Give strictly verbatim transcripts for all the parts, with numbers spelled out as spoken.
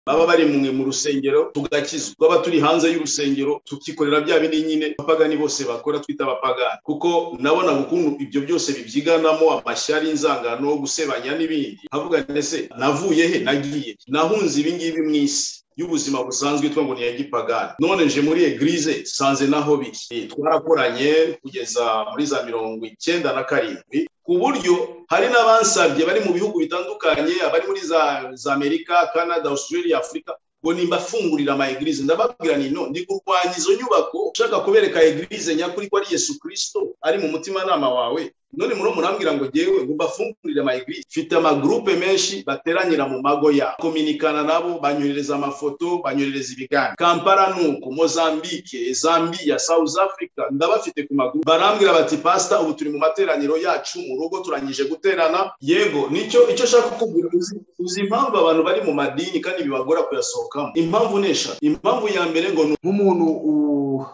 baba bari mwe mu rusengero tugakizwa, baba turi hanze y'urusengero tukikorera bya bindi nyine abapagani bose bakora twita abapagani, kuko nabona ukuntu ibyo byose bibyiganamo amashyari, inzangano, gusebanya n'ibindi. Havuga ndetse navuye he, nagiye nahunze ibi ngibi mu isi y'ubuzima busanzwe twa ngo ni ya gipagani, none nje muri eglise sanze naho biki. Twarakoranye kugeza muri za mirongo icyenda na karindwi, ku buryo hari n'abansabye bari mu bihugu bitandukanye, abari muri za, za Amerika, Canada, Australia, Afrika, ngo nimba fungurira ama eglise. Ndababwira ni no, ndi kurwanya izo nyubako ushaka kubereka eglise nyakuri ko ari Yesu Kristo ari mu mutima nama wawe. None muro murambwira ngo jewe ngo bafungurire ama eglise. Fite ama groupe menshi bateranyira mu mago ya kominikana nabo, banyohereza amafoto, banyohereza ibigani. Kampala nuko, Mozambique, Zambia, South Africa, ndabafite ku magroupe. Barambwira bati pastor, ubu turi mu materaniro yacu mu rugo turangije guterana. Yego nicyo icyo shaka kukubwira, uzi, uzi impamvu abantu bari mu madini kandi bibagora kuyasohokamo. Impamvu nesha, impamvu ya mbere ngo nk'umuntu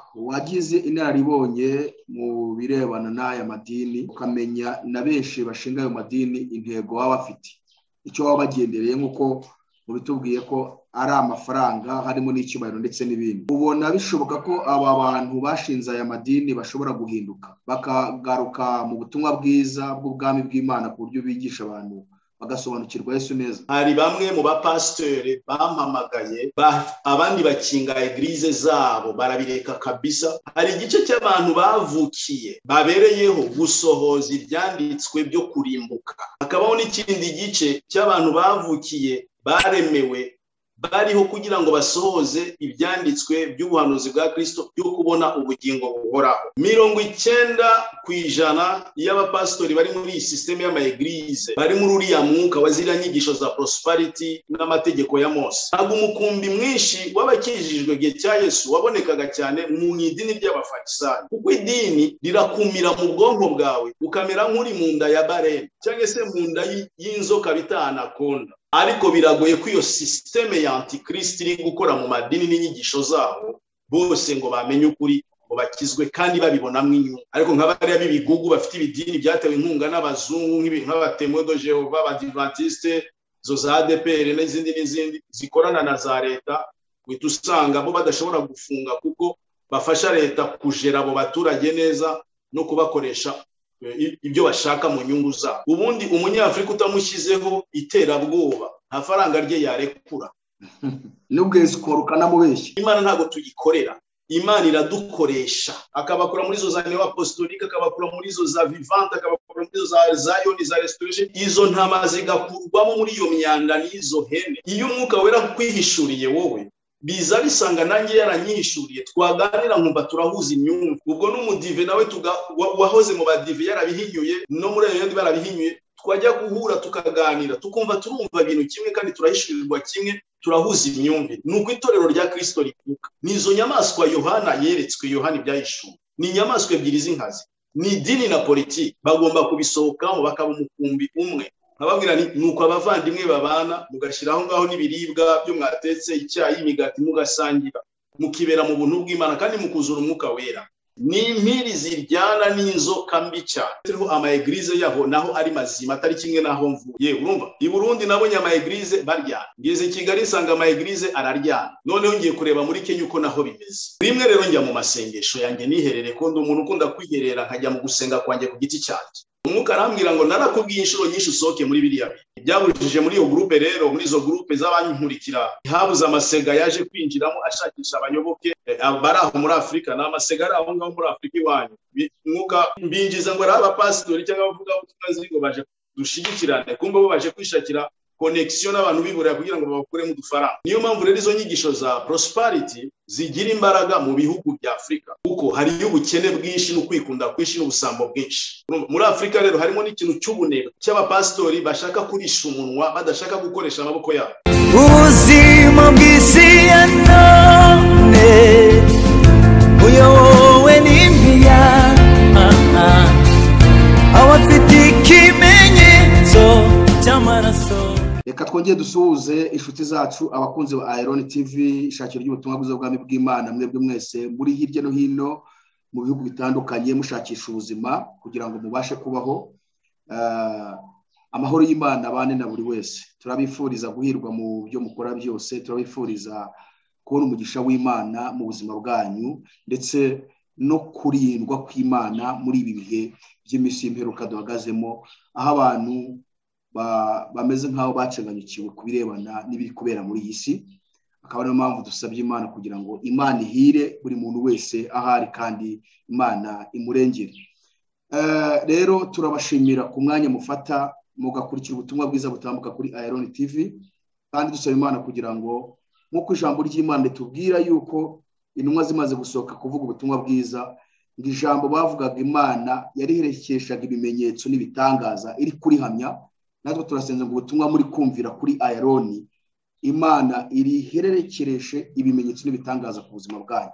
wagize inaribonye mu birebana n'aya madini, ukamenya na benshi bashinga ayo madini intego baba bafite, icyo baba bagendereye, nk'uko mubitubwiye ko ari amafaranga harimo n'icyubahiro ndetse n'ibindi. Ubona bishoboka ko aba bantu bashinze aya madini bashobora guhinduka bakagaruka mu butumwa bwiza bw'ubwami bw'Imana ku buryo bigisha abantu bagasobanukirwa Yesu neza? Hari bamwe mu bapasiteri bampamagaye, abandi bakinga eglise zabo barabireka kabisa. Hari igice cy'abantu bavukiye babereyeho gusohoza ibyanditswe byo kurimbuka, hakabaho n'ikindi gice cy'abantu bavukiye baremewe bariho kugira ngo basohoze ibyanditswe by'ubuhanuzi bwa Kristo byo kubona ubugingo buhoraho. Mirongo icyenda ku ijana y'abapastori bari muri iyi system y'ama eglise bari muri uriya mwuka wazira nyigisho za prosperity n'amategeko ya Mose. Ntabwo umukumbi mwinshi w'abakijijwe gihe cya Yesu wabonekaga cyane mu idini ry'abafarisayo, kuko idini rirakumira mu bwonko bwawe ukamera nk'uri mu nda ya barene cyangwa se mu nda y'inzoka bita anaconda. Ariko biragoye ko iyo systeme ya antikrist iri gukora mu madini n'inyigisho zabo bose ngo bamenye ukuri ngo bakizwe kandi babibonamo inyungu. Ariko nk'abariya b'ibigugu bafite ibidini byatewe inkunga n'abazungu nk'ibintu nk'abatemwe do Jehova, abadivantiste, zo za A D P R n'izindi n'izindi zikorana na za leta, uhita usanga bo badashobora gufunga kuko bafasha leta kujera abo baturage neza no kubakoresha ibyo bashaka mu nyungu zabo. Ubundi umunyafrika utamushyizeho iterabwoba nta faranga rye yarekura. N'ubwezi korukana mubeshyi. Imana ntago tuyikorera, Imana iradukoresha, akabakura muri zo za neo apostolique, akabakura muri zo za vivante, akabakura muri zo za Zion, za restoration. Izo ntama zigakurwamo muri iyo myanda n'izo hene. Iyo umwuka wera kwihishuriye wowe, biza bisanga nanjye yaranyihishuriye, twaganira nkumva turahuza imyumva. Ubwo n'umudive nawe tuga wahoze mu badive yarabihinyuye no muri ayo yandi barabihinyuye, twajya guhura tukaganira tukumva turumva ibintu kimwe kandi turahishurirwa kimwe, turahuza imyumvire. Nuko itorero rya Kristo rikuka. Nizo nyamaswa Yohana yeretswe, Yohana ibyahishuwe ni nyamaswa ebyiri z'inkazi, ni dini na politiki, bagomba kubisohokamo bakaba umukumbi umwe. Nababwira ni nuko abavandimwe babana, mugashiraho ngaho n'ibiribwa byo mwatetse, icyayi, imigati, mugasangira, mukibera mu buntu bw'Imana kandi mukuzura umwuka wera. Ni impiri ziryana n'inzoka mbi cyane. Turiho ama eglise yaho naho ari mazima, atari kimwe naho mvuye. Urumva i Burundi nabonye ama eglise baryana, ngeze Kigali sanga ama eglise araryana. Noneho ngiye kureba muri Kenya uko naho bimeze. Rimwe rero njya mu masengesho yanjye niherere, ko ndi umuntu ukunda kwiherera nkajya mu gusenga kwanjye ku giti cyanjye. Umwuka arambwira ngo narakubwiye inshuro nyinshi usohoke muri biriya byabujije muri iyo groupe. Rero muri izo groupe z'abanyikurikira habuze amasega yaje kwinjiramo ashakisha abanyoboke bari aho muri Afrika, na amasega ari aho ngaho muri Afrika iwanyu. Umwuka mbinjiza ngo ari abapastori cyangwa abavuga ubutumwa zigo baje dushigikirane, kumbe bo baje kwishakira connection n'abantu biburira kugira ngo babakuremo udufaranga. Niyo mpamvu rero izo nyigisho za prosperity zigira imbaraga mu bihugu bya Afrika, kuko hari ubukene bwinshi no kwikunda kwinshi n'ubusambo bwinshi. Muri Afrika rero harimo n'ikintu cy'ubunebwe cy'abapastori bashaka kurisha umunwa, badashaka gukoresha amaboko yabo. Ubuzima bw'isi ya none uyobowe n'imiya, abafite ikimenyetso cy'amaraso. Reka twongeye dusuhuze inshuti zacu abakunzi ba Iron T V, ishakiro ry'ubutumwa bwiza bw'Ubwami bw'Imana. Mwebwe mwese muri hirya no hino mu bihugu bitandukanye mushakisha ubuzima kugira ngo mubashe kubaho. Uh, amahoro y'Imana abane na buri wese. Turabifuriza guhirwa mu byo mukora byose, turabifuriza kubona umugisha w'Imana mu buzima bwanyu ndetse no kurindwa kw'Imana muri ibi bihe by'iminsi y'imperuka duhagazemo, aho abantu bameze nk'aho bacenganyukiwe ku birebana n'ibiri kubera muri iyi si. Akaba ariyo mpamvu dusabye Imana kugira ngo Imana ihire buri muntu wese ahari kandi Imana imurengere. Rero turabashimira ku mwanya mufata mugakurikira ubutumwa bwiza butambuka kuri Iron T V, kandi dusaba Imana kugira ngo nk'uko ijambo ry'Imana ritubwira yuko intumwa zimaze gusohoka kuvuga ubutumwa bwiza, ngo ijambo bavugaga Imana yariherekeshaga ibimenyetso n'ibitangaza iri kurihamya. Natwe turasenze ngo ubutumwa muri kumvira kuri Iron, Imana iriherekereshe ibimenyetso n'ibitangaza ku buzima bwanyu.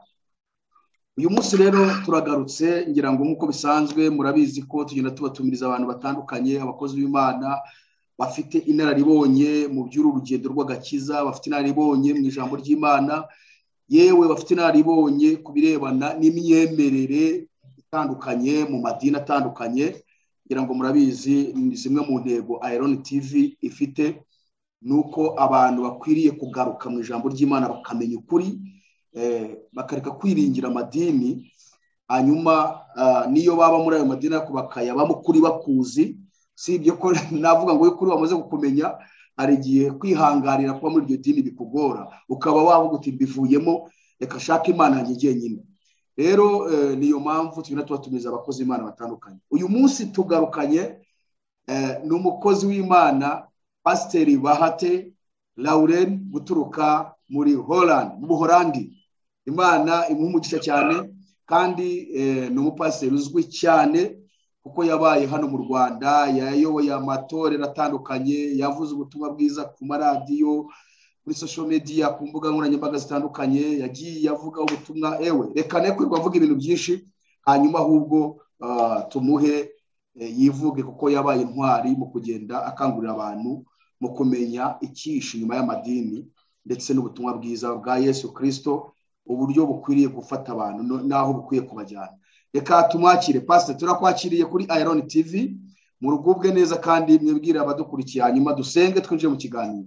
Uyu munsi rero turagarutse, ngira ngo nk'uko bisanzwe murabizi ko tugenda tubatumiriza abantu batandukanye, abakozi b'Imana bafite inararibonye mu by'uru rugendo rw'agakiza, bafite inararibonye mu ijambo ry'Imana, yewe bafite inararibonye ku birebana n'imyemerere itandukanye mu madini atandukanye. Ngira ngo murabizi ni zimwe mu ntego Iron T V ifite, nuko abantu bakwiriye kugaruka mu ijambo ry'Imana bakamenya ukuri, eh, bakareka kwiringira amadini, hanyuma uh, niyo baba muri ayo madini ariko bakayabamo kuri bakuzi. Si ibyo ko navuga ngo kuri bamaze kukumenya, hari igihe kwihangarira kuba muri iryo dini bikugora, ukaba wavuga uti mbivuyemo, reka shaka Imana yanjye nyine. Rero eh, niyo mpamvu tugenda tubatumiza abakozi b'Imana batandukanye. Uyu munsi tugarukanye eh, n'umukozi w'Imana Pasiteri Bahati Lauren guturuka muri Holland, mu Buholandi. Imana imuha umugisha cyane, kandi eh, ni umupasiteri uzwi cyane kuko yabaye hano mu Rwanda, yayoboye amatorero atandukanye, yavuze ubutumwa bwiza ku maradiyo, kuri social media, ku mbuga nkoranyambaga zitandukanye, yagiye yavuga ubutumwa. Ewe reka ne kwirwa avuga ibintu byinshi, hanyuma ahubwo uh, tumuhe eh, yivuge, kuko yabaye intwari mu kugenda akangurira abantu mu kumenya icyishe nyuma y'amadini ndetse n'ubutumwa bwiza bwa Yesu Kristo, uburyo bukwiriye gufata abantu naho bukwiye kubajyana. Reka tumwakire. Pastor, turakwakiriye kuri Iron T V, mu rugubwe neza kandi mwibwira abadukurikiye, hanyuma dusenge twinjire mu kiganiro.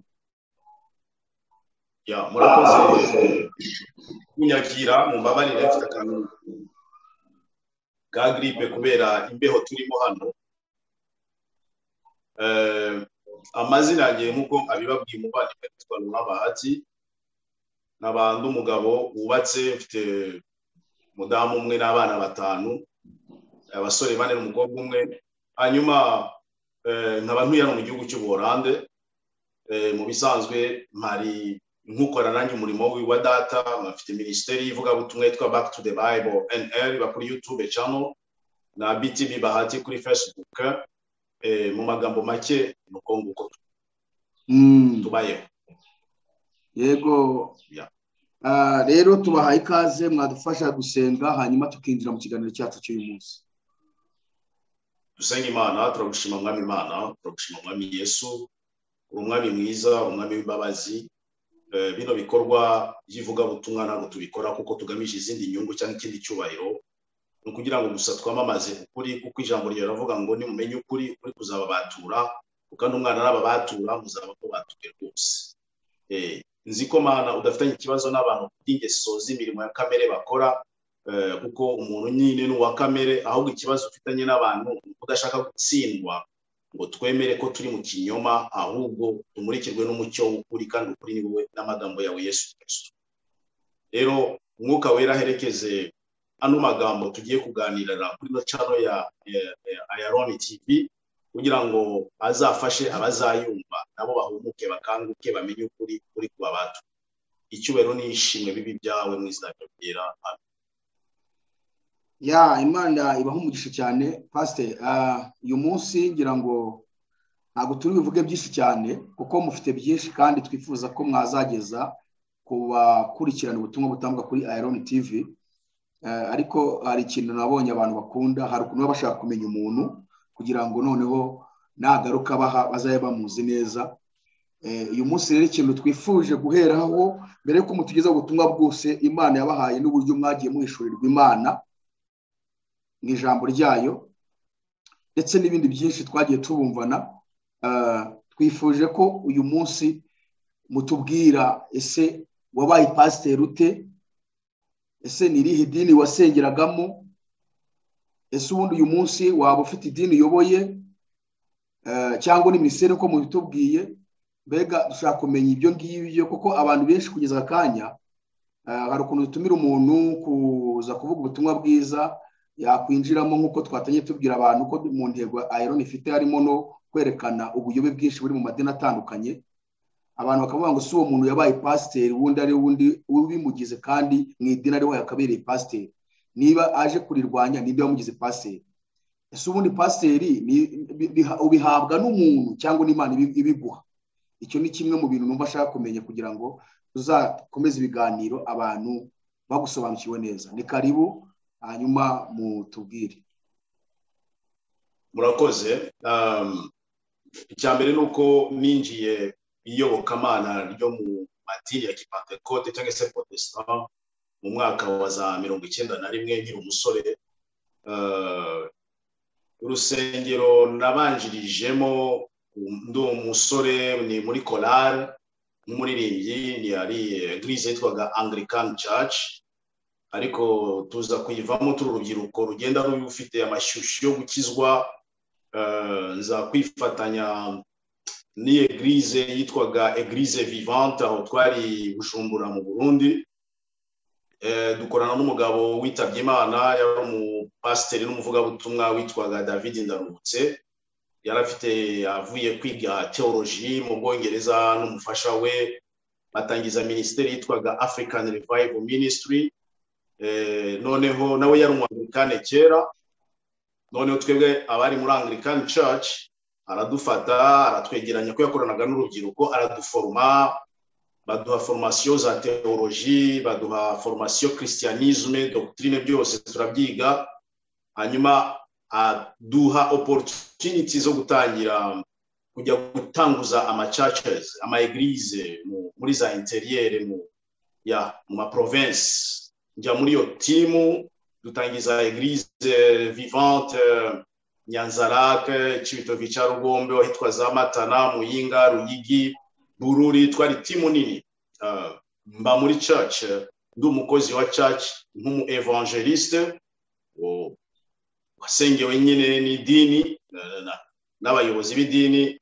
Ya murakoze kunyakira, mu mbabarire mfite akantu ka grippe kubera imbeho turimo hano. Eh amazina yanjye nkuko abibabwiye umuvandimwe twitwa Bahati, n'abandi umugabo wubatse, mfite mudamu umwe n'abana batanu, abasore bane n'umukobwa umwe. Hanyuma eh nkaba ntuye mu gihugu cy'u Buholande. Eh mu bisanzwe mpari nkukora nanjye umurimo wa data, mfite ministeri ivuga butumwe yitwa Back to the Bible N L bakuri YouTube channel na B T B Bahati kuri Facebook. Eh mu magambo make nuko nguko mm. tubayeho. Yego. Yeah. Uh, rero tubahaye ikaze, mwadufasha gusenga hanyuma tukinjira mu kiganiro cyacu cy'uyu munsi. Dusenga Imana. Turagushima Mwami Imana, turagushima Mwami Yesu, umwami mwiza, umwami w'imbabazi. Eh bino bikorwa yivuga butumwa ntabwo tubikora kuko tugamije izindi nyungu cyangwa ikindi cyubahiro, no kugira ngo gusa twamamaze ukuri, kuko ijambo ryo ravuga ngo ni mumenye ukuri, ukuri kuzababatura, kandi umwana n'ababatura muzaba ko batuye rwose. Eh nzi ko Mana udafitanye ikibazo n'abantu b'ingeso z'imirimo ya kamere bakora, eh kuko umuntu nyine n'uwa kamere, ahubwo ikibazo ufitanye n'abantu udashaka gutsindwa ngo twemere ko turi mu kinyoma, ahubwo tumurikirwe n'umucyo w'ukuri, kandi ukuri ni wowe n'amagambo yawe Yesu Kristo. Rero umwuka wera herekeze ano magambo tugiye kuganirira kuri no channel ya, ya, ya Iron T V, kugira ngo azafashe abazayumva nabo bahumuke, bakanguke, bamenye ukuri kuri kuba batu. Icyubero n'ishimwe bibi byawe mu izina ryera. Ya Imana ibaho umugisha cyane. Pastor, uh, uyu munsi ngira ngo ntabwo turi bivuge byinshi cyane kuko mufite byinshi, kandi twifuza ko mwazageza kubakurikirana ubutumwa butambuka kuri Iron T V. Uh, ariko hari ikintu nabonye abantu bakunda, hari ukuntu bashaka kumenya umuntu kugira ngo noneho nagaruka baha bazaye bamuzi neza. Eh uyu munsi rero ikintu twifuje guheraho mbere ko mutugeza ubutumwa bwose Imana yabahaye n'uburyo mwagiye muhishurirwa Imana mu ijambo ryayo, ndetse n'ibindi byinshi twagiye tubumvana. twifuje ko uyu munsi mutubwira ese wabaye pasiteri ute, ese ni irihe dini wasengeragamo, ese ubundi uyu munsi waba ufite idini uyoboye cyangwa ni misere uko mubitubwiye. Mbega dushaka kumenya ibyo ngibyo kuko abantu benshi kugeza akanya hari ukuntu dutumira umuntu kuza kuvuga ubutumwa bwiza yakwinjiramo nk'uko twatanye tubwira abantu ko mu ntego Iron ifite harimo no kwerekana ubuyobe bwinshi buri mu madini atandukanye. Abantu bakavuga ngo si uwo muntu yabaye pasiteri wundi ari wundi ubimugize kandi mu idini ariho yakabereye pasiteri, niba aje kurirwanya nibyo yamugize pasiteri. Ese ubundi pasiteri ubihabwa n'umuntu cyangwa n'Imana ibiguha? Icyo ni kimwe mu bintu numva ashaka kumenya kugira ngo tuzakomeze ibiganiro abantu bagusobanukiwe neza. Ni karibu hanyuma mutubwire. Murakoze. Icya mbere ni uko ninjiye iyobokamana ryo mu madini ya Kipentekote cyangwa se Protestant mu mwaka wa za mirongo icyenda na rimwe nkiri umusore. Urusengero nabanjirijemo ndi umusore ni muri korali nk'umuririmbyi, ni ari eglise yitwaga Anglican Church, ariko tuza kuyivamo turi urubyiruko rugenda rufite amashyushyu yo gukizwa. Nza kwifatanya ni eglise yitwaga Eglise Vivante aho twari Bujumbura mu Burundi. Dukorana n'umugabo witabye Imana, yari umupasiteri n'umuvugabutumwa witwaga David Ndarutse. Yari afite avuye kwiga theology mu Bwongereza n'umufasha we, batangiza ministeri yitwaga African Revival Ministry. Noneho nawe yari umwanglikane kera. Noneho twebwe abari muri Anglican Church aradufata aratwegeranya ko yakoranaga n'urubyiruko, araduforma, baduha formation za theology, baduha formation christianisme, doctrine, byose turabyiga. Hanyuma aduha opportunity zo gutangira kujya gutanguza ama churches, ama eglise muri za interieur mu ya mu ma province. Njya muri yo timu dutangiza Eglise Vivante Nyanzarake, Cibitoke cya Rugombe, wahitwa za Matana, Muyinga, Ruyigi, Bururi. Twari timu nini. Mba muri church, ndi umukozi wa church nk'umu evangeliste wasengewe nyine n'idini n'abayobozi b'idini.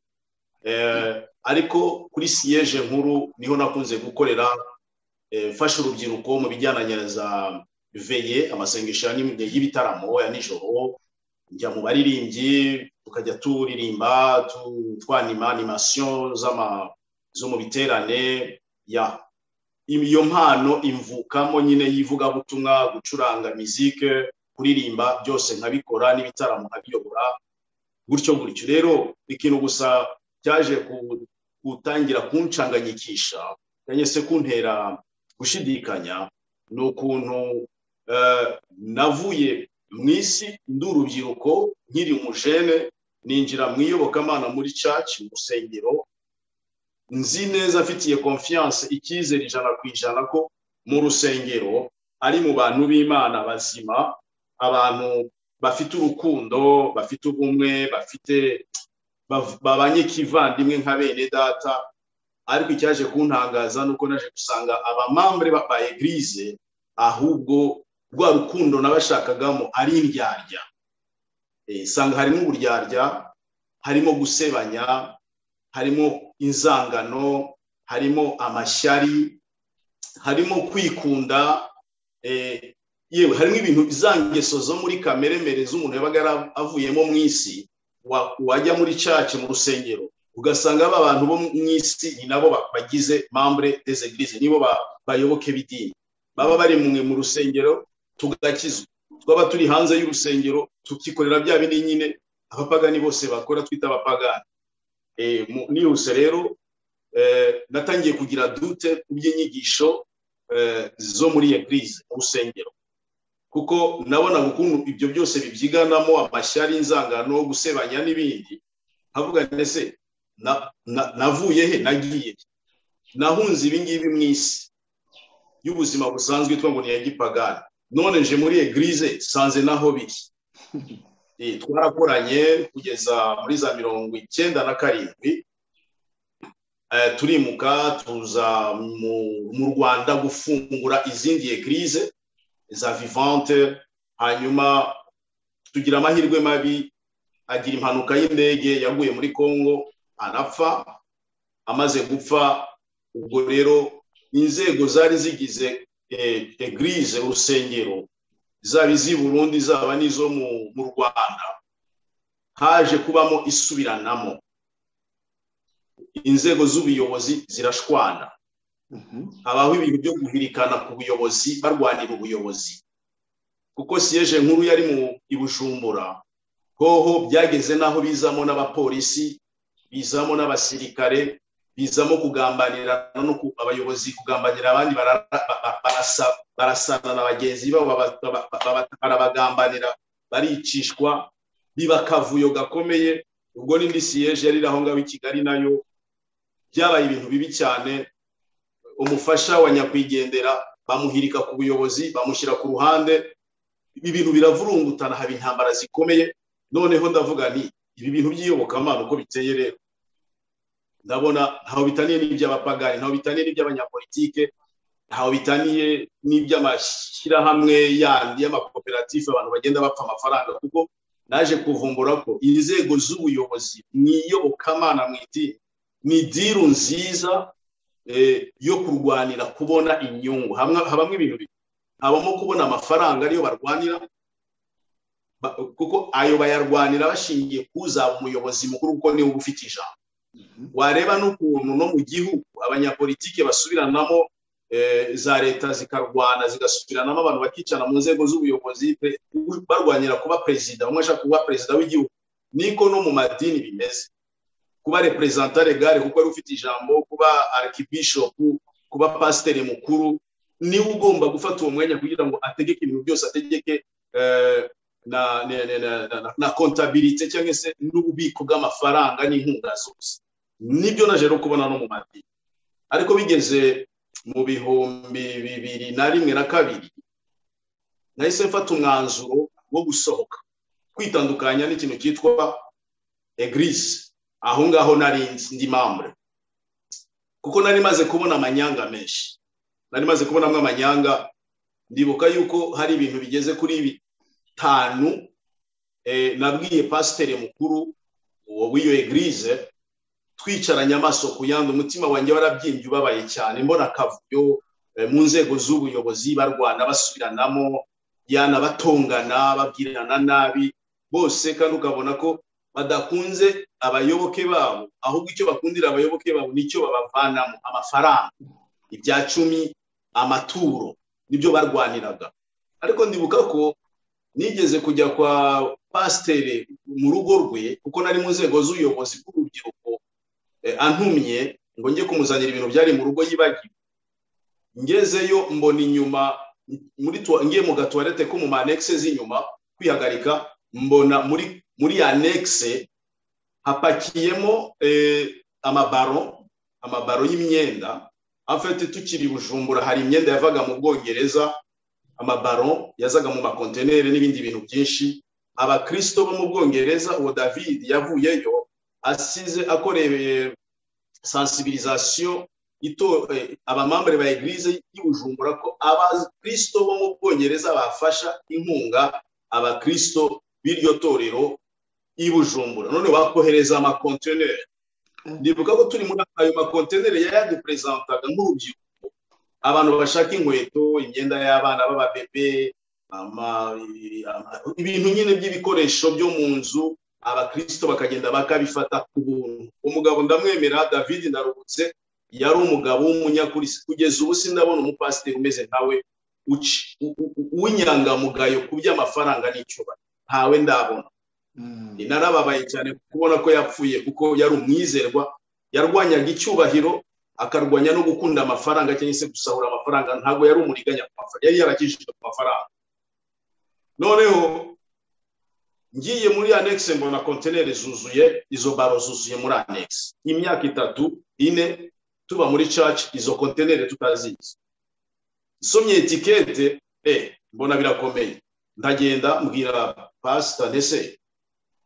Ariko kuri siège nkuru niho nakunze gukorera, fasha urubyiruko mu bijyananye za veye, amasengesho y'ibitaramo ya nijoro. Njya mu baririmbyi tukajya turirimba, twanima animation z'ama zo mu biterane. Ya iyo mpano imvukamo nyine yivuga butumwa, gucuranga musique, kuririmba, byose nkabikora, n'ibitaramo nkabiyobora gutyo gutyo. Rero ikintu gusa cyaje gutangira kuncanganyikisha cyane se kuntera gushidikanya n'ukuntu navuye mwisi ndi urubyiruko nkiri umujene, ninjira mu iyobokamana muri church mu rusengero, nzi neza afitiye confiance, icyizere ijana ku ijana ko mu rusengero ari mu bantu b'Imana bazima, abantu bafite urukundo, bafite ubumwe, bafite babanye kivandimwe nka bene data. Ariko icyaje kuntangaza nuko naje gusanga abamambre ba eglise ahubwo rwa rukundo nabashakagamo ari indyarya. Eh sanga harimo uburyarya, harimo gusebanya, harimo inzangano, harimo amashyari, harimo kwikunda, eh yewe harimo ibintu bizangeso zo muri kamere mere z'umuntu yabaga avuyemo mu isi, wajya muri church mu rusengero ugasanga aba bantu bo mu isi ni nabo bagize membre des églises, nibo bayoboke bidini, baba bari mwe mu rusengero tugakizwa, twaba turi hanze y'urusengero tukikorera bya bindi nyine abapagani bose bakora, twita abapagani. Eh niyuse rero eh natangiye kugira dute by'inyigisho eh zo muri eglise urusengero, kuko nabona ukuntu ibyo byose bibyiganamo amashyari, inzangano, gusebanya n'ibindi. Havuga ndetse na navuye he, nagiye nahunze ibingibi mu isi y'ubuzima busanzwe twa ngo ni ya gipagani, none nje muri eglise sanze naho biki. twarakoranye kugeza muri za mirongo icyenda na karindwi turimuka tuza mu Rwanda gufungura izindi eglise za vivante, hanyuma tugira amahirwe mabi agira impanuka y'indege yaguye muri Kongo arapfa. Amaze gupfa ubwo rero inzego zari zigize eglise urusengero zaba iz'i Burundi zaba n'izo mu Rwanda haje kubamo isubiranamo, inzego z'ubuyobozi zirashwana, habaho ibintu byo guhirikana ku buyobozi barwanira ubuyobozi, kuko siyeje nkuru yari mu Ibujumbura hoho byageze naho bizamo n'abapolisi, bizamo n'abasirikare, bizamo kugambanira no ku abayobozi kugambanira abandi barasana na bagenzi babo barabagambanira baricishwa bibakavuyo gakomeye. Ubwo n'indi siyeje yari aho ngaho i Kigali nayo byabaye ibintu bibi cyane. Umufasha wa nyakwigendera bamuhirika ku buyobozi bamushyira ku ruhande, ibi bintu biravurungutana, haba intambara zikomeye. Noneho ndavuga ni ibi bintu by'iyobokamana uko biteye rero ndabona ntaho bitaniye n'iby'abapagani, ntaho bitaniye n'iby'abanyapolitike, ntaho bitaniye n'iby'amashyirahamwe yandi y'amakoperative abantu bagenda bapfa amafaranga, kuko naje kuvumbura ko inzego z'ubuyobozi mwiyobokamana mwiti ni diru nziza yo kurwanira kubona inyungu. Habamwe ibintu bibi, habamo kubona amafaranga ariyo barwanira, kuko ayo bayarwanira bashingiye kuzaba umuyobozi mukuru kuko niwe ufite ijambo. Wareba n'ukuntu no mu gihugu abanyapolitike basubiranamo, za leta zikarwana zigasubiranamo, abantu bakicana mu nzego z'ubuyobozi barwanira kuba perezida, umwe ashaka kuba perezida w'igihugu. Niko no mu madini bimeze, kuba representant legal kuko ari ufite ijambo, kuba archbishop, kuba pasteur mukuru, niwe ugomba gufata uwo mwanya kugira ngo ategeke ibintu byose, ategeke na na na comptabilité cyangwa se n'ububiko bw'amafaranga n'inkunga zose. Nibyo naje ro kubona no mu madini. Ariko bigeze mu bihumbi bibiri na rimwe na kabiri nahise mfata umwanzuro wo gusohoka, kwitandukanya n'ikintu cyitwa eglise. Aho ngaho nari ndi membre, kuko nari maze kubona amanyanga menshi, nari maze kubona amwe amanyanga. Ndibuka yuko hari ibintu bigeze kuri bitanu nabwiye pasteur mukuru w'iyo eglise, twicaranye amaso ku yandi, umutima wanjye warabyimbye ubabaye cyane, mbona kavuyo mu nzego z'ubuyobozi barwana basubiranamo, yana batongana babwirana nabi bose, kandi ukabona ko badakunze abayoboke babo, ahubwo icyo bakundira abayoboke babo nicyo babavanamo amafaranga, ibya cumi, amaturo, nibyo barwaniraga. Ariko ndibuka ko nigeze kujya kwa pasteur mu rugo rwe, kuko nari mu nzego z'ubuyobozi bw'urubyiruko, antumye ngo njye kumuzanira ibintu byari mu rugo yibagiwe. Ngezeyo mbona inyuma muri ngiye mu gatoilette ko mu annexe z'inyuma kwihagarika, mbona muri muri annexe hapakiyemo amabaro amabaro y'imyenda. Afite tukiri Bujumbura hari imyenda yavaga mu Bwongereza, amabaro yazaga mu makontenere n'ibindi bintu byinshi. Abakristo bo mu Bwongereza, uwo David yavuyeyo asize akoreye sensibilisation ito abamambere ba eglise y'Ubujumbura ko abakristo bo mu Bwongereza bafasha inkunga abakristo b'iryo torero y'Ubujumbura. None bakohereza amakontenere. Ndibuka ko turi muri ayo makontenere yayadupresentaga nk'urubyiruko, abantu bashaka inkweto, imyenda y'abana b'ababebe, ama ibintu nyine by'ibikoresho byo mu nzu, abakristo bakagenda bakabifata ku buntu. Umugabo ndamwemera David Ndarubutse yari umugabo w'umunyakuri, kugeza ubu sindabona umupasiteri umeze nkawe uci uw'inyangamugayo ku by'amafaranga n'icyubahiro, ntawe ndabona. Narababaye cyane kubona ko yapfuye, kuko yari umwizerwa, yarwanyaga icyubahiro akarwanya no gukunda amafaranga cyangwa se gusahura amafaranga. Ntago yari umuriganya ku mafaranga, yari yarakishije ku mafaranga. Noneho ngiye muri annexe mbona container zuzuye, izo baro zuzuye muri annexe. Imyaka itatu ine tuba muri church, izo container tutazizi. Somye etikete eh mbona birakomeye. Ndagenda mbwira pastor ndetse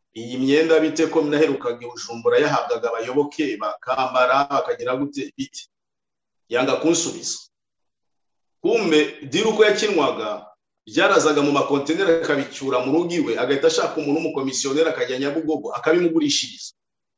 iyi myenda bite ko mnaherukaga Bujumbura yahabwaga abayoboke bakambara bakagira gute bite, yanga kunsubiza. Kumbe diruko yakinwaga byarazaga mu makontenera akabicyura mu rugo iwe, agahita ashaka umuntu w'umukomisiyoneri akajya Nyabugogo akabimugurishiriza.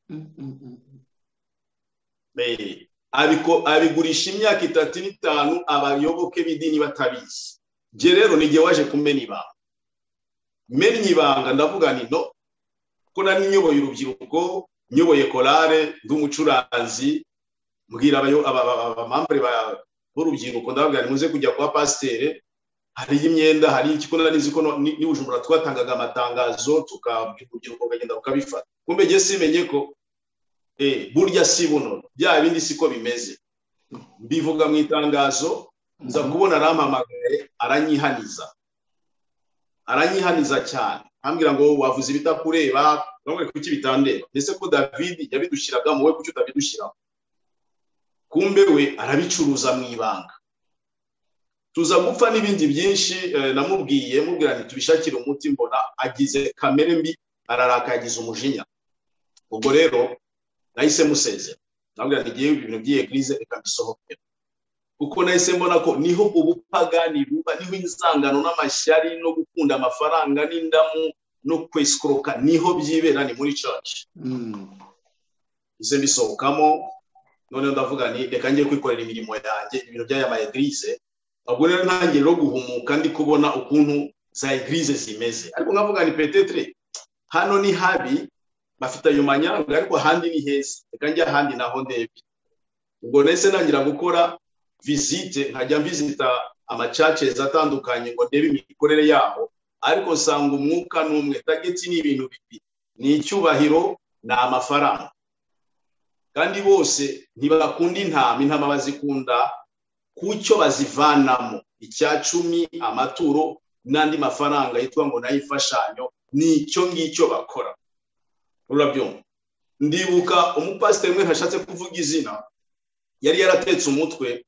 Be abiko abigurisha imyaka itatu n'itanu abayoboke b'idini batabizi. Je rero ni gihe waje kumena ibanga. Menya ibanga ndavuga ni no ko nari nyoboye urubyiruko, nyoboye korale ndumucuranzi, mbwira abayo abamambere ba urubyiruko ndavuga ni muze kujya kwa pasteur, hari imyenda hari iki ko nari nzi ko ni Bujumbura twatangaga amatangazo tukabwira urubyiruko bagenda ukabifata. Kumbe je simenye ko eh burya si buno bya bindi siko bimeze. Mbivuga mu itangazo nza kubona arampamagaye aranyihaniza aranyihaniza cyane, ambwira ngo wavuze ibitakureba bamwe kuki bitandeba, ese ko David yabidushiraga mu we kuki utabidushiraho. Kumbe we arabicuruza mu ibanga. Tuza gupfa n'ibindi byinshi eh, namubwiye mubwira nti tubishakire umuti, mbona agize kamere mbi, araraka yagize umujinya. Ubwo rero nahise musezera, nabwira nti giye ibintu by'iyi eglise reka bisohoke, kuko nahise mbona ko niho ubupagani ruba, niho inzangano n'amashyari no gukunda amafaranga n'indamu no kweskroka niho byibera, ni muri church. Mm. Ise bisohokamo, none ndavuga ni reka ngiye kwikorera imirimo yanjye, ibintu by'aya ma eglise. Ubwo rero ntangiye ro guhumuka ndi kubona ukuntu za eglise zimeze, ariko ngavuga ni peut-être hano ni habi bafite ayo manyanga, ariko handi ni heza, reka njya handi naho ndebe. Ubwo nese nangira gukora visite, nkajya visita ama churches atandukanye ngo ndebe imikorere yaho, ariko sanga umwuka n'umwe, target ni ibintu bibi, ni icyubahiro na amafaranga. Kandi bose ntibakunda intama, intama bazikunda kucyo bazivanamo, icyacumi, amaturo n'andi mafaranga yitwa ngo nayifashanyo, nicyo ngicyo bakora. Urabyumva? Ndibuka umupasiteri mwe ntashatse kuvuga izina yari yaratetse umutwe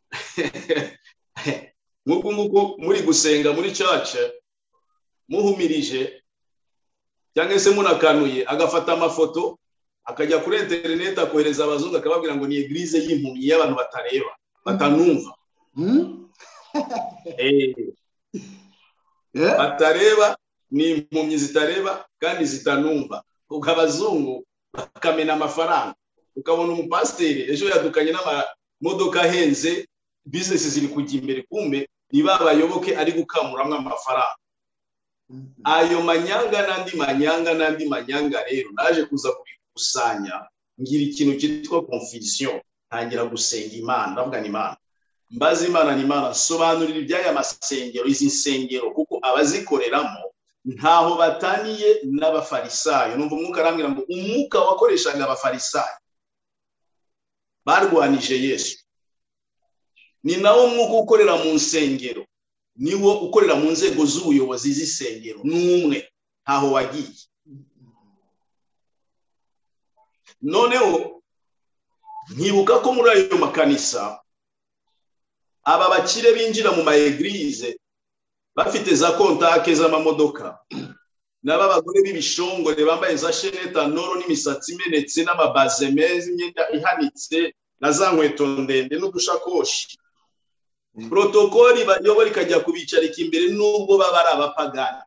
nkuko nguko muri gusenga muri church muhumirije cyangwa se munakanuye, agafata amafoto akajya kuri internet akohereza abazungu akababwira ngo ni eglise y'impumyi y'abantu batareba batanumva. Mm. eh yeah. Batareba ni impumyi zitareba kandi zitanumva, ubwo abazungu bakamena amafaranga, ukabona umupasiteri ejo yadukanye n'amamodoka ahenze, business ziri kujya imbere, kumbe niba abayoboke ari gukamuramwe amafaranga. Mm -hmm. Ayo manyanga nandi manyanga nandi manyanga rero naje kuza kubikusanya, ngira ikintu cyitwa confusion, ntangira gusenga Imana, ndavuga ni Imana, mbaza Imana ni Imana, sobanurira ibyaya masengero, izi nsengero kuko abazikoreramo ntaho bataniye n'abafarisayo. Numva umwuka arambwira ngo umwuka wakoreshaga abafarisayo barwanije Yesu, ni nawo mwuka ukorera mu nsengero, niwo ukorera mu nzego z'ubuyobozi z'isengero, n'umwe ntaho wagiye. Noneho nkibuka ko muri ayo makanisa aba bakire binjira mu ma eglise bafite za kontake z'amamodoka, naba bagore b'ibishongore bambaye za sheneta noro n'imisatsi imenetse n'amabaze meza, imyenda ihanitse na za nkweto ndende n'udushakoshi. Protokoli bayobora ikajya kubicarika imbere nubwo baba ari abapagani,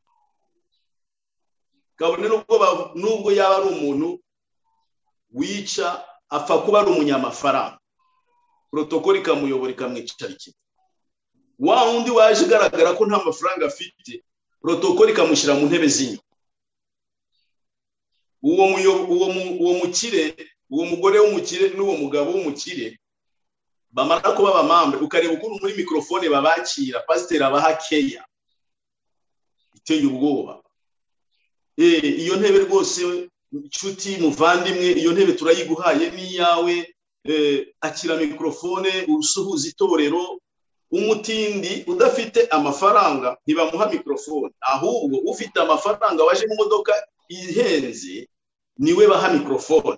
kabone nubwo nubwo yaba ari umuntu wica apfa kuba ari umunyamafaranga, protokoli kamuyobora ikamwicarikira. Wa undi waje garagara ko nta mafaranga afite, protokoli kamushyira mu ntebe zinyo. Uwo muyo uwo uwo mukire, uwo mugore w'umukire n'uwo mugabo w'umukire bamara ko baba mambe, ukareba ukuntu muri microphone babakira, pasteur abahakeya iteye ubwoba. Eh iyo ntebe rwose nshuti muvandimwe, iyo ntebe turayiguhaye ni yawe, eh akira microphone usuhuza itorero. Umutindi udafite amafaranga ntibamuha microphone, ahubwo ufite amafaranga waje mu modoka ihenze niwe baha microphone.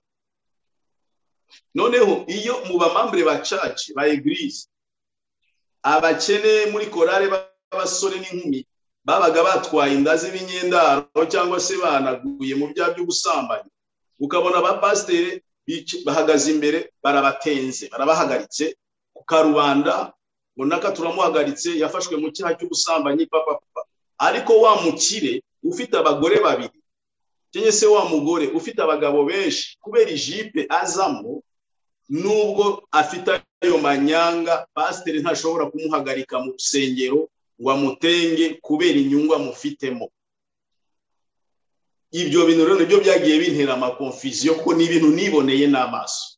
Noneho iyo mu bamambere ba church ba eglise abakene muri korale b'abasore n'inkumi babaga batwaye inda z'ibinyendaro cyangwa se banaguye mu byaha by'ubusambanyi, ukabona abapasiteri bahagaze imbere barabatenze barabahagaritse ku karubanda ngo naka turamuhagaritse yafashwe mu cyaha cy'ubusambanyi papa papa. Ariko wa mukire ufite abagore babiri cyangwa se wa mugore ufite abagabo benshi kubera ijipe azamo, nubwo afite ayo manyanga pasiteri ntashobora kumuhagarika mu rusengero ngo amutenge kubera inyungu amufitemo. Ibyo bintu rero nibyo byagiye bintera ama confusion ko ni ibintu niboneye n'amaso.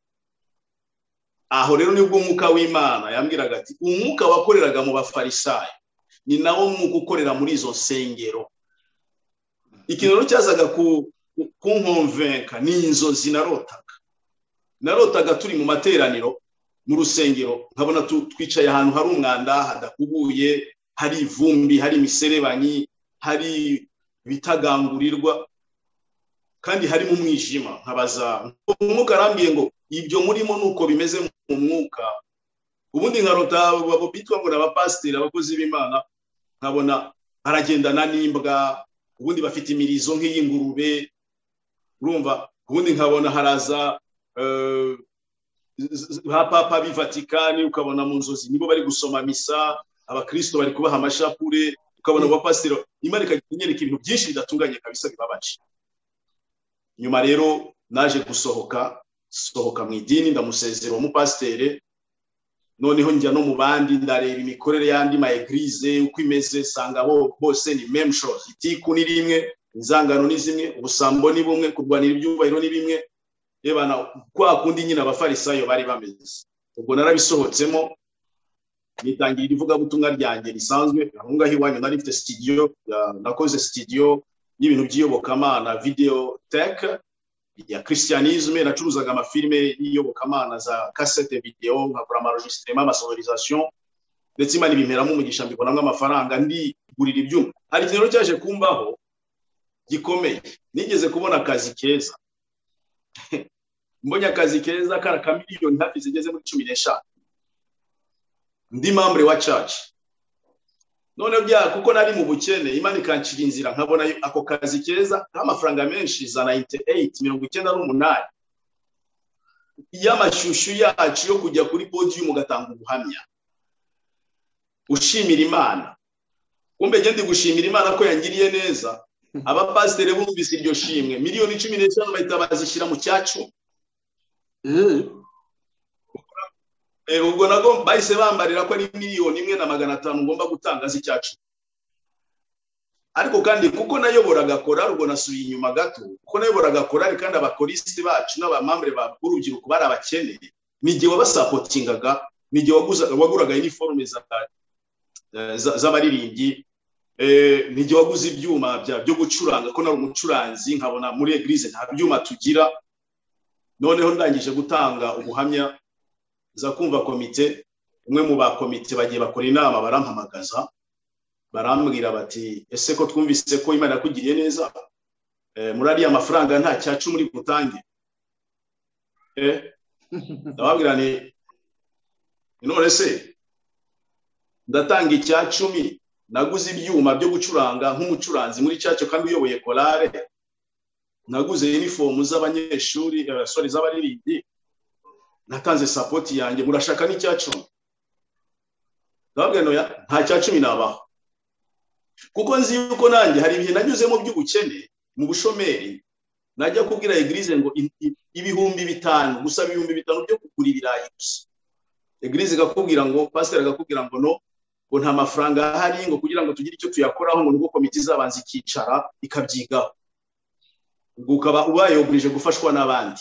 Aho rero nibwo umwuka w'Imana yambwiraga ati umwuka wakoreraga mu bafarisayo ni nawo mwuka ukorera muri izo nsengero. Ikintu cyazaga ku kunkonvenka ni inzozi narotaga. Narotaga turi mu materaniro mu rusengero, nkabona twicaye ahantu hari umwanda hadakubuye, hari ivumbi, hari imiserebanyi, hari bitagangurirwa kandi harimo umwijima. Nkabaza umwuka arambiye ngo ibyo murimo nuko bimeze mu mwuka. Ubundi nkarota abo bitwa ngo n'abapasiteri abakozi b'Imana, nkabona baragendana n'imbwa, ubundi bafite imirizo nk'iy'ingurube, urumva. Ubundi nkabona haraza uh, ha papa bi Vatikani, ukabona mu nzozi nibo bari gusoma misa, abakristo bari kubaha amashapure, ukabona abapasiteri. Imana ikanyereka ibintu byinshi bidatunganye kabisa bibabaje. Nyuma rero naje gusohoka sohoka mu idini, ndamusezera umupasiteri, noneho njya no mu bandi ndareba imikorere y'andi ma eglise uko imeze, sanga bo bose ni même chose. Itiku ni rimwe, inzangano ni zimwe, ubusambo ni bumwe, kurwanira ibyubahiro ni bimwe. Ebana kwa kundi nyina abafarisayo bari bameze. Ubwo narabisohotsemo nitangira ivuga butumwa ryanjye risanzwe. Ahunga hiwanyu nari mfite studio, nakoze studio y'ibintu by'iyobokamana, video tech ya christianisme, nacuruzaga amafilme y'iyobokamana za cassette video, nkakora amaregistrement, amasonorisation, ndetse Imana ibimperamo umugisha mbibonamo amafaranga ndi gurira ibyuma. Hari ikintu cyaje kumbaho gikomeye, nigeze kubona akazi keza. Mbonye akazi keza kara ka miliyoni hafi zigeze muri cumi n'eshanu, ndi membre wa church. None bya kuko nari mu bukene, Imana ikancira inzira, nkabona ako kazi keza k'amafaranga menshi za ninety-eight mirongo icyenda n'umunani y'amashushu yacu yo kujya kuri podium gatanga ubuhamya ushimira Imana. Kumbe gende gushimira Imana ko yangiriye neza. Abapasiteri bumvise iryo shimwe, miliyoni cumi n'eshanu bahita bazishyira mu cyacu. Eh, ubwo nago bahise bambarira ko ari miliyoni imwe na magana atanu ngomba gutanga z'icyacu. Ariko kandi kuko nayoboraga korali, ubwo nasubiye inyuma gato, kuko nayoboraga korali kandi abakorisi bacu n'abamambre ba urubyiruko bari abakene, nige wabasapotingaga, nige waguzaga waguraga uniforme za z'abaririmbyi, eh nige waguze ibyuma byo gucuranga, ko nari umucuranzi, nkabona muri eglise nta byuma tugira. Noneho ndangije gutanga ubuhamya, za kumva komite, umwe mu ba komite bagiye bakora inama, barampamagaza barambwira bati ese ko twumvise ko Imana yakugiriye neza, eh muri ari amafaranga nta cyacu muri gutange. Eh ndababwira ni none se ndatanga icyacumi, naguze ibyuma byo gucuranga nk'umucuranzi muri cyacu kandi uyoboye korale, naguze uniform z'abanyeshuri, uh, sorry z'abaririmbyi, natanze support yanjye, murashaka n'icyacu. Ndababwira no ya nta cyacumi nabaho, kuko nzi yuko nanjye hari ibihe nanyuzemo by'ubukene mu bushomeri, najya kubwira eglise ngo ibihumbi bitanu gusa, ibihumbi bitanu byo kugura ibirayi gusa. Eglise igakubwira ngo, pastor agakubwira ngo no, ngo nta mafaranga ahari, ngo kugira ngo tugire icyo tuyakoraho, ngo nuko komite izabanza ikicara ikabyigaho. Ubwo ukaba ubaye oblige gufashwa n'abandi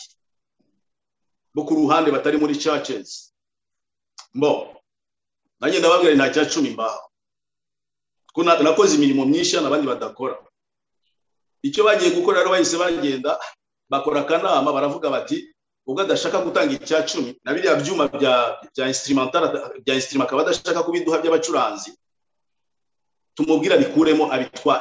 bo ku ruhande batari muri churches. Mbo nanjye ndababwira nta cyacumi mbaho, ko nakoze imirimo myinshi n'abandi badakora. Icyo bagiye gukora rero bahise bagenda bakora kanama, baravuga bati ubwo adashaka gutanga icyacumi na biriya byuma bya bya instrumental bya instrument akaba adashaka kubiduha by'abacuranzi, tumubwira bikuremo abitwara.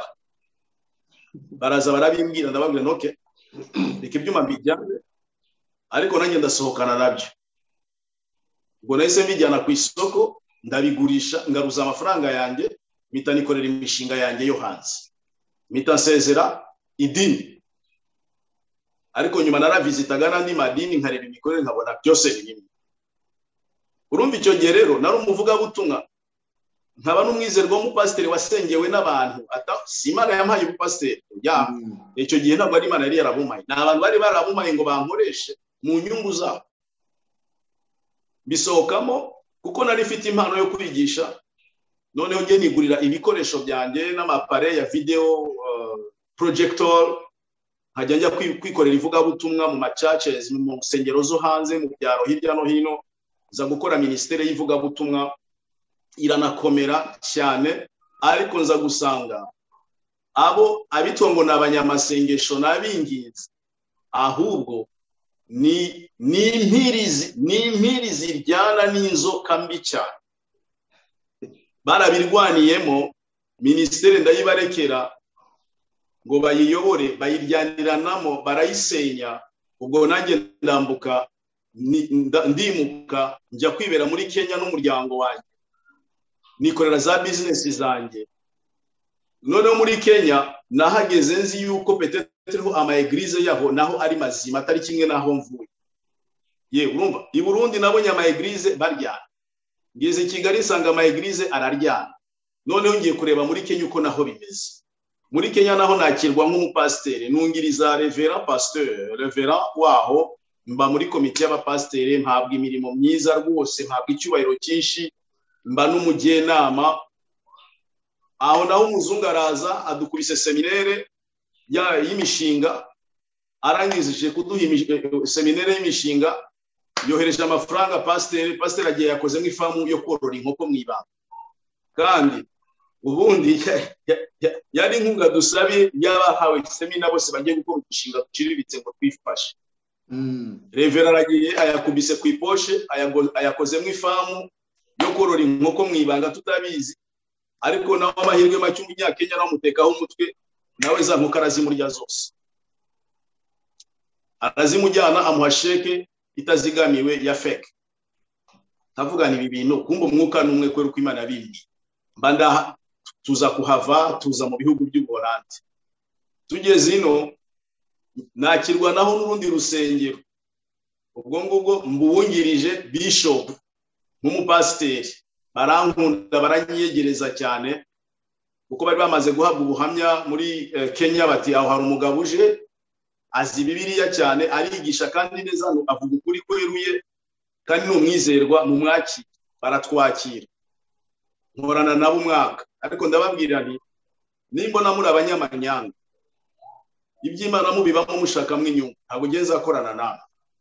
Baraza barabimbwira, ndababwira noke reka ibyuma mbijyane, ariko nanjye ndasohokana nabyo. Ubwo nahise mbijyana ku isoko, ndabigurisha, ngaruza amafaranga yanjye, mpita nikorera imishinga yanjye yo hanze, mpita nsezera idini. Ariko nyuma naravizitaga n'andi madini nkareba imikorere nkabona byose ni bimwe. Urumva icyo gihe rero nari umuvugabutumwa, nkaba n'umwizerwa w'umupasiteri wasengewe n'abantu, ata si Imana yampaye ubupasiteri ya icyo gihe ntabwo ari Imana yari yarabumaye, ni abantu bari barabumaye ngo bankoreshe mu nyungu zabo. Bisohokamo kuko nari mfite impano yo kwigisha, noneho ngiye nigurira ibikoresho byanjye n'amapare ya video, uh, projector, nkajya njya kwikorera ivugabutumwa mu macaches, mu nsengero zo hanze, mu byaro hirya no hino, za gukora ministere y'ivugabutumwa iranakomera cyane. Ariko nza gusanga abo abitongo n'abanyamasengesho n'abinginzi, ahubwo ni ni impirizi ni impirizi ryana n'inzoka mbi cyane. Barabirwaniyemo, ministere ndayibarekera ngo bayiyobore, bayiryandiranamo, barayisenya. Ubwo nanjye ndambuka ndimuka njya kwibera muri Kenya n'umuryango wanjye, nikorera za business zanjye. Noneho muri Kenya nahageze nzi yuko petetre ama eglise yaho naho ari mazima, atari kimwe naho mvuye. Ye urumva, i Burundi nabonye ama eglise baryana, ngeze Kigali sanga ama eglise araryana. Noneho ngiye kureba muri Kenya uko naho bimeze. Muri Kenya naho nakirwa nk'umupasiteri, nungiriza reverend pasteur, reverend waho, mba muri komite y'abapasiteri, mpabwa imirimo myiza rwose, mpabwa icyubahiro cyinshi, mba n'umujyenama. Aho naho umuzungu araza adukubise seminaire ya y'imishinga, arangizije kuduha seminaire y'imishinga, yohereje amafaranga pasiteri, pasiteri agiye yakoze nk'ifamu yo korora inkoko mwibanga. Kandi ubundi yari inkunga dusabe y'abahawe semina bose bagiye gukora umushinga duciriritse ngo twifashe. Mm. Revera aragiye ayakubise ku iposhe, ayakoze mw'ifamu yo korora inkoko mwibanga tutabizi. Ariko naho amahirwe make umunyakenya namutekaho umutwe, nawe za nkoko arazimurya zose. Arazimujyana amuha sheke itazigamiwe ya fake. Tavuga ni ibi bintu kumba umwuka numwe kwera uko Imana yabimbiye. Mbanda tuza kuhava, tuza mu bihugu by'Ubuholandi. Tugeze ino nakirwa naho n'urundi rusengero. Ubwo ngubwo mbuwungirije bishop nk'umupasiteri, barankunda baranyegereza cyane kuko bari bamaze guhabwa ubuhamya muri eh, Kenya bati aho hari umugabo uje azi Bibiliya cyane, arigisha kandi neza, avuga ukuri kweruye kandi n'umwizerwa mu mwaki. Baratwakira nkorana nabo umwaka. Ariko ndababwira nti nimbona muri abanyamanyanga, iby'Imana mubibamo mushaka mw'inyungu, ntabwo ngeze akorana nawe.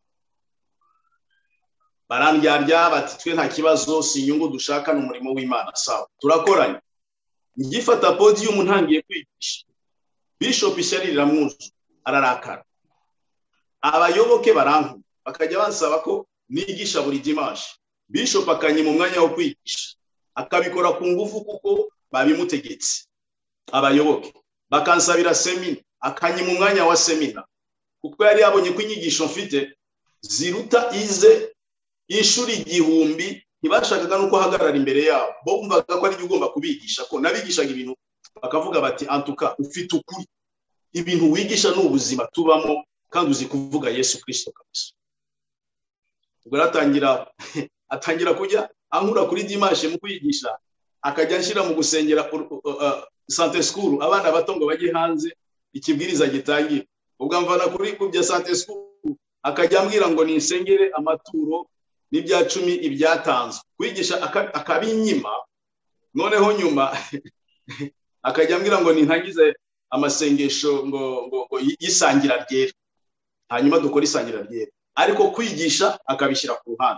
Barandyarya bati twe nta kibazo, si inyungu dushaka n'umurimo w'Imana. Sawa, turakoranye. Ngifata podium ntangiye kwigisha, bishop ishyari riramwuzu, ararakara. Abayoboke baranku bakajya bansaba ko nigisha buri dimanche. Bishop akanyima umwanya wo kwigisha, akabikora ku ngufu kuko babimutegetse. Abayoboke bakansabira semina, akanyima umwanya wa semina kuko yari yabonye ko inyigisho mfite ziruta ize inshuri igihumbi. Ntibashakaga nuko hagarara imbere yabo, bo bumvaga ko ari ugomba kubigisha, ko nabigishaga ibintu bakavuga bati antuka ufite ukuri, ibintu wigisha n'ubuzima tubamo kandi uzi kuvuga Yesu Kristo kabisa. Ubwo atangira atangira kujya ankura kuri dimanche mu kwigisha, akajya nshira mu gusengera uh, Sunday school abana bato ngo bajye hanze ikibwiriza gitangira. Ubwo mvana kuri kubya Sunday school akajya ambwira ngo ninsengere amaturo n'ibya cumi ibyatanzwe, kwigisha akabinyima. Noneho nyuma akajya ambwira ngo nintangize amasengesho ngo ngo yisangira ryera, hanyuma dukora isangira ryera, ariko kwigisha akabishyira ku ruhande.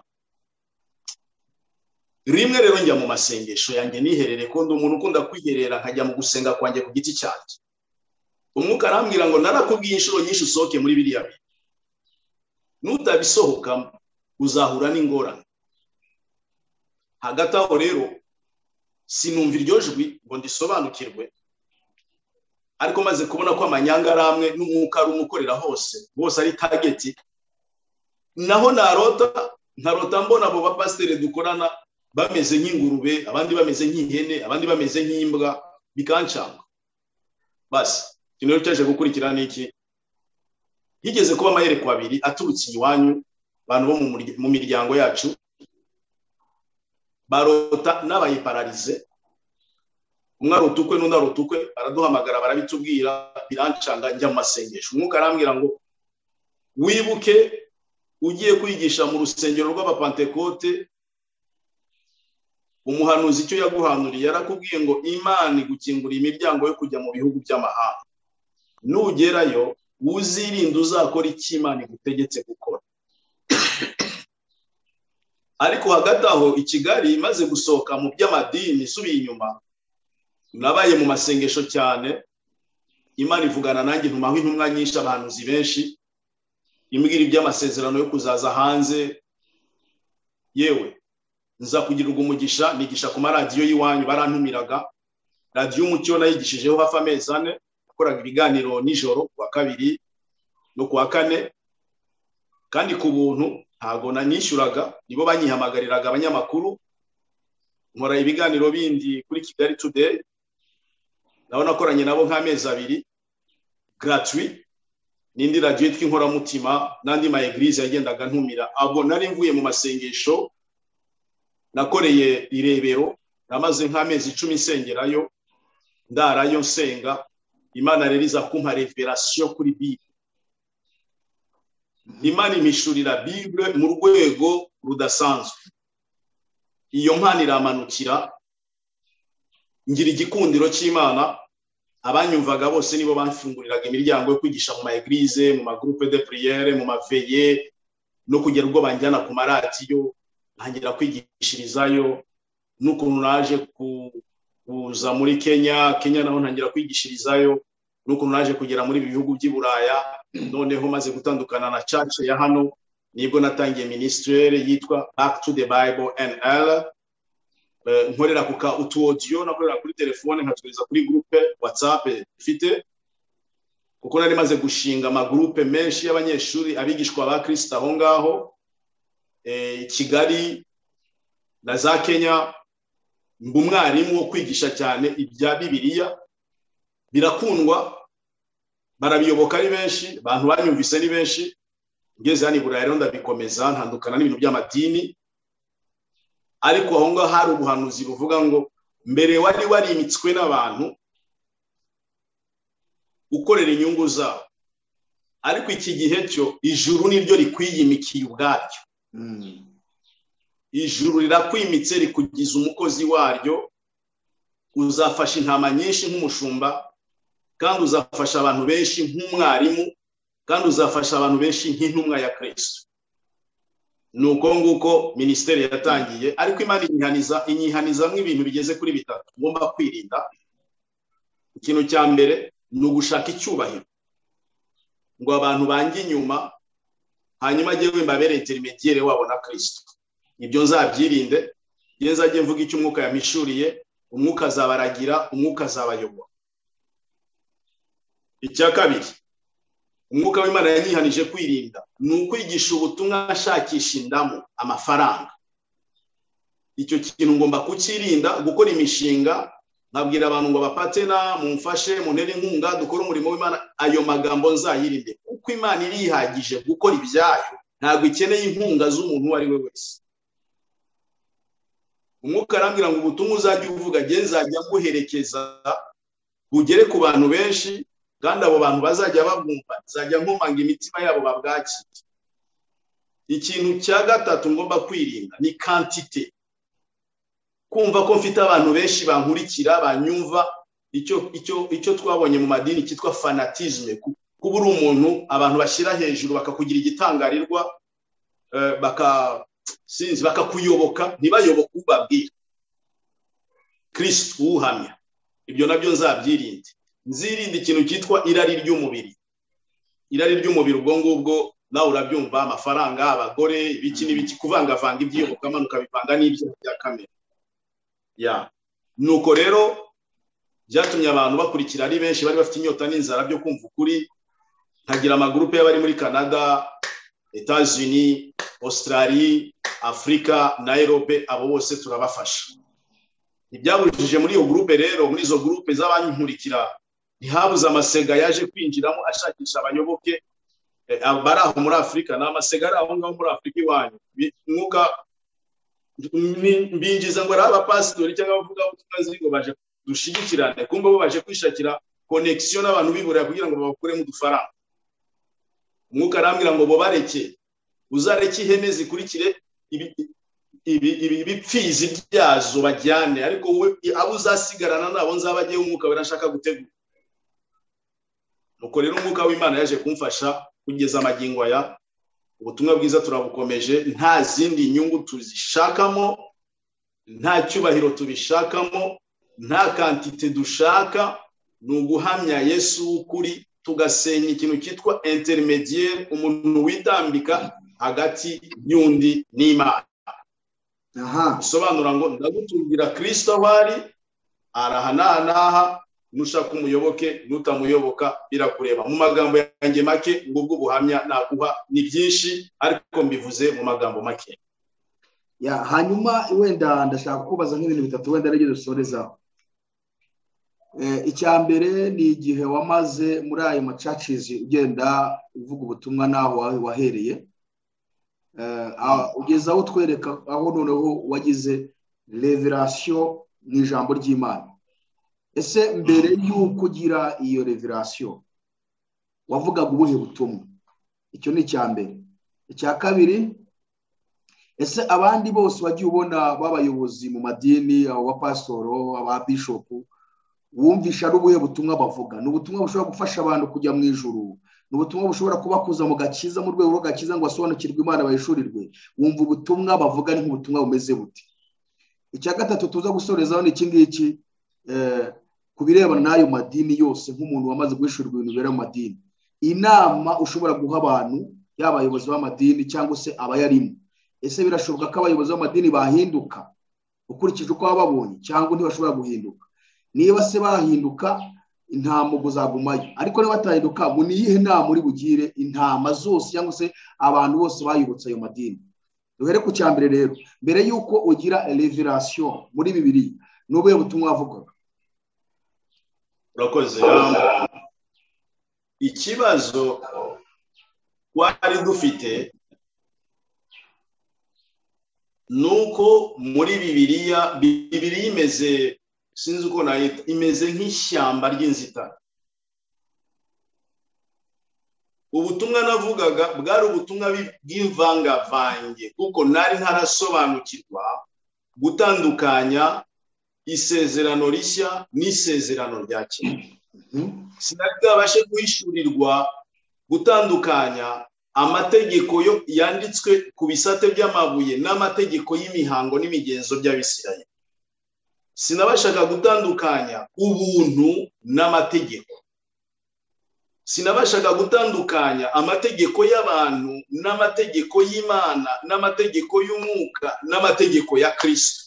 Rimwe rero njya mu masengesho yanjye niherere ko ndi umuntu ukunda kwiherera, nkajya mu gusenga kwanjye ku giti cyanjye. Umwuka arambwira ngo narakubwiye inshuro nyinshi usohoke muri biriya bintu, nutabisohokamo uzahura n'ingorane. Hagati aho rero sinumva iryo jwi ngo ndisobanukirwe, ariko maze kubona ko amanyanga aramwe n'umwuka ari umukorera hose, bose ari target. Naho narota ntarota mbona abo bapasiteri dukorana bameze nk'ingurube, abandi bameze nk'ihene, abandi bameze nk'imbwa, bikancanga. Basi kinero cyaje gukurikira niki, higeze kuba amayerekwa abiri aturutse iwanyu bantu bo mu miryango yacu, barota n'abayipararize, umwe arotukwe n'undi arotukwe, baraduhamagara barabitubwira, birancanga, njya mu masengesho. Umwuka arambwira ngo wibuke ugiye kwigisha mu rusengero rw'abapantekote, umuhanuzi icyo yaguhanuriye yarakubwiye ngo Imana igukingura imiryango yo kujya mu bihugu by'amahanga, nugerayo uzirinde uzakora icyo Imana igutegetse gukora. Ariko hagati aho i Kigali imaze gusohoka mu by'amadini, isubiye inyuma, nabaye mu masengesho cyane, Imana ivugana nanjye, ntumaho intumwa nyinshi, abahanuzi benshi, imbwira iby'amasezerano yo kuzaza hanze. Yewe nza kugirirwa umugisha, nigisha ku maradiyo y'iwanyu, barantumiraga. Radiyo Umucyo nayigishijeho hafi amezi ane, nakoraga ibiganiro nijoro kuwa kabiri no kuwa kane, kandi ku buntu, ntago nanishyuraga, nibo banyihamagariraga abanyamakuru. Nkora ibiganiro bindi kuri Kigali Today, nabo nakoranye nabo nk'amezi abiri gratuit, n'indi radio yitwa Inkoramutima, n'andi ma eglise yagendaga ntumira. Abo nari mvuye mu masengesho, nakoreye Irebero, namaze nk'amezi icumi nsengerayo, ndarayo nsenga. Imana rero iza kumpa revelation kuri Bible. Imana imishurira Bible mu rwego rudasanzwe. Iyo mpano iramanukira, ngira igikundiro cy'Imana. Abanyumvaga bose nibo bamfunguriraga imiryango yo kwigisha mu ma eglise, mu ma groupe de prière, mu maveye, no kugera ubwo banjyana ku maradiyo, ntangira kwigishirizayo. N'ukuntu naje kuza muri Kenya, Kenya naho ntangira kwigishirizayo. N'ukuntu naje kugera muri bihugu by'i Buraya, noneho maze gutandukana na church ya hano, nibwo natangiye ministere yitwa Back to the Bible N L. Nkorera kuka utu audio, nakorera kuri telefone, nkatwiriza kuri groupe WhatsApp ifite, kuko nari maze gushinga ama groupe menshi y'abanyeshuri abigishwa ba Kristo aho ngaho eh Kigali na za Kenya. Mbu mwarimu wo kwigisha cyane ibya Bibiliya, birakundwa, barabiyoboka ari benshi, abantu banyumvise ni benshi. Ngeze hani Buraya rero ndabikomeza, ntandukana n'ibintu by'amadini. Ariko aho ngaho hari ubuhanuzi buvuga ngo mbere wari warimitswe n'abantu ukorera inyungu zabo, ariko iki gihe cyo ijuru niryo rikwiyimikiye ubwaryo. mm. Ijuru rirakwimitse, rikugiza umukozi waryo, uzafasha intama nyinshi nk'umushumba, kandi uzafasha abantu benshi nk'umwarimu, kandi uzafasha abantu benshi nk'intumwa ya Kristo. Nuko nguko ministeri yatangiye. Ariko Imana inyihaniza inyihaniza mu ibintu bigeze kuri bitatu ngomba kwirinda. Ikintu cya mbere ni ugushaka icyubahiro, ngo abantu bangi inyuma, hanyuma agiye mbabere intermediaire wabo na Kristo. Ibyo nzabyirinde, yeza agiye mvuga icyo umwuka yamishuriye, umwuka azabaragira, umwuka azabayobora. Icya kabiri, umwuka w'Imana yanyihanije kwirinda, ni ukwigisha ubutumwa ashakisha indamu, amafaranga. Icyo kintu ngomba kukirinda, gukora imishinga, nkabwira abantu ngo bapatena, mumfashe, muntere inkunga, dukora umurimo w'Imana. Ayo magambo nzayirinde, kuko Imana irihagije gukora ibyayo, ntabwo ikeneye inkunga z'umuntu uwo ari we wese. Umwuka arambwira ngo ubutumwa uzajya uvuga, genzajya nguherekeza bugere ku bantu benshi, kandi abo bantu bazajya babumva, zajya nkomanga imitima yabo babwakira. Ikintu cya gatatu ngomba kwirinda ni quantité, kumva ko mfite abantu benshi bankurikira, banyumva. Icyo icyo icyo twabonye mu madini cyitwa fanatisme, kuba uri umuntu abantu bashyira hejuru, bakakugira igitangarirwa, uh, baka sinzi bakakuyoboka, ntibayoboka ubabwira Kristo uhamya. Ibyo nabyo nzabyirinde. Nzirinde ikintu cyitwa irari ry'umubiri. Irari ry'umubiri ubwo ngubwo nawe urabyumva, amafaranga, abagore, ibiki n'ibiki, kuvangavanga ibyiyoboka manuka bivanga n'ibyo bya kamera. Ya nuko rero byatumye abantu bakurikira ari benshi, bari bafite inyota n'inzara byo kumva ukuri. Nkagira ama groupe y'abari muri Canada, Etats-Unis, Australie, Afrika na Europe, abo bose turabafasha. Ibyabujije muri iyo groupe rero, muri izo groupe z'abanyikurikira, ntihabuze amasega yaje kwinjiramo ashakisha abayoboke bari aho muri Afrika, n'amasega ari aho ngaho muri Afrika iwanyu. Mwuka mbinjiza ngo ari abapasitori cyangwa abavuga ubutumwa zigo baje dushigikirane, kumbe bo baje kwishakira connection n'abantu bibura kugira ngo babakure mu dufaranga. Mwuka arambwira ngo bo bareke, uzareke ihene zikurikire ibi bipfizi byazo bajyane, ariko wowe abo uzasigarana nabo nzabagiye umwuka barashaka gutegura. Nuko rero umwuka w'Imana yaje kumfasha kugeza amagingo aya. Ubutumwa bwiza turabukomeje, nta zindi nyungu tuzishakamo, nta cyubahiro tubishakamo, nta kantite dushaka, nuguhamya Yesu ukuri, tugasenya ikintu cyitwa intermediaire, umuntu witambika hagati y'undi n'Imana. Aha, bisobanura ngo ndagutungira Kristo ahari arahananaha, nushaka umuyoboke nutamuyoboka birakureba. Mu magambo yanjye make ngubwo buhamya nakuha ni byinshi, ariko mbivuze mu magambo make. Ya, hanyuma wenda ndashaka kubaza nk'ibintu bitatu wenda rege dusorezaho. Eh, icya mbere ni igihe wamaze muri ayo macacizi ugenda uvuga ubutumwa naho wahereye. Eh, ugeza aho twereka aho noneho wagize revelation mu ijambo ry'Imana. Ese mbere y'uko ugira iyo revelation wavugaga ubuhe butumwa? Icyo ni icya mbere. Icya kabiri, ese abandi bose wagiye ubona babayobozi mu madini, abo bapasitoro, aba bishop, wumvisha ari ubuhe butumwa bavuga? Ni ubutumwa bushobora gufasha abantu kujya mu ijuru? Ni ubutumwa bushobora kubakuza mu gakiza, mu rwego rw'agakiza ngo asobanukirwe Imana bayishurirwe? Wumva ubutumwa bavuga ni nk'ubutumwa bumeze buti? Icya gatatu tuza gusorezaho ni iki ngiki, eh, kubirebana n'ayo madini yose, nk'umuntu wamaze guhishurirwa ibintu bibera mu madini, inama ushobora guha abantu, yaba abayobozi b'amadini cyangwa se abayarimo. Ese birashoboka ko abayobozi b'amadini bahinduka ukurikije uko bababonye, cyangwa ntibashobora guhinduka? Niba se bahinduka, intama guzagumayo, ariko niba batahinduka, ngo niyihe nama uri bugire intama zose cyangwa se abantu bose bayobotse ayo madini? Duhere ku cya mbere rero, mbere y'uko ugira revelation muri Bibiliya, n'ubuhe butumwa wavugaga? Urakoze. Ikibazo twari dufite nuko muri Bibiliya, Bibiliya imeze, sinzi uko nayita, imeze nk'ishyamba ry'inzitane. Ubutumwa navugaga bwari ubutumwa bw'imvangavange, kuko nari ntarasobanukirwa gutandukanya isezerano rishya n'isezerano rya kera. Sinari bwabashe guhishurirwa gutandukanya amategeko yo yanditswe ku bisate by'amabuye n'amategeko y'imihango n'imigenzo by'Abisirayeli. Sinabashaga gutandukanya ubuntu n'amategeko. Sinabashaga gutandukanya amategeko y'abantu n'amategeko y'Imana n'amategeko y'umwuka n'amategeko ya Kristo,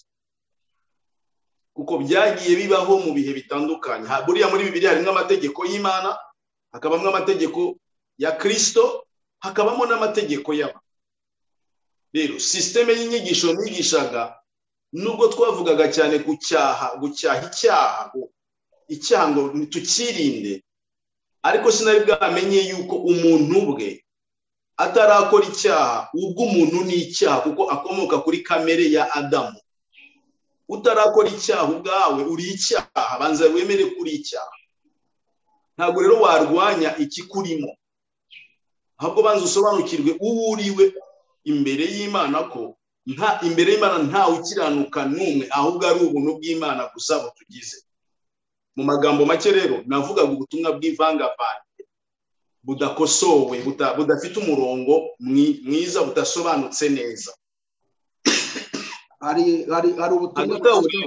kuko byagiye bibaho mu bihe bitandukanye. Buriya muri Bibiliya harimo amategeko y'Imana, hakabamo amategeko ya Kristo, hakabamo n'amategeko y'abantu. Rero systeme y'inyigisho nigishaga, nubwo twavugaga cyane ku cyaha, gucyaha icyaha, icyaha ngo tukirinde, ariko sinari bwamenye yuko umuntu bwe atarakora icyaha, ubwo umuntu ni icyaha kuko akomoka kuri kamere ya Adamu. Utarakora icyaha ubwawe uri icyaha, banza wemere kuri icyaha. Ntabwo rero warwanya ikikurimo, ahubwo banza usobanukirwe uwo uriwe imbere y'Imana, ko nta imbere y'Imana nta ukiranuka n'umwe, ahubwo ari ubuntu bw'Imana gusa butugize. Mu magambo make rero navugaga ubutumwa bw'ivangavange budakosowe, budafite umurongo mwiza, budasobanutse neza. Ari ari ari ubutumwa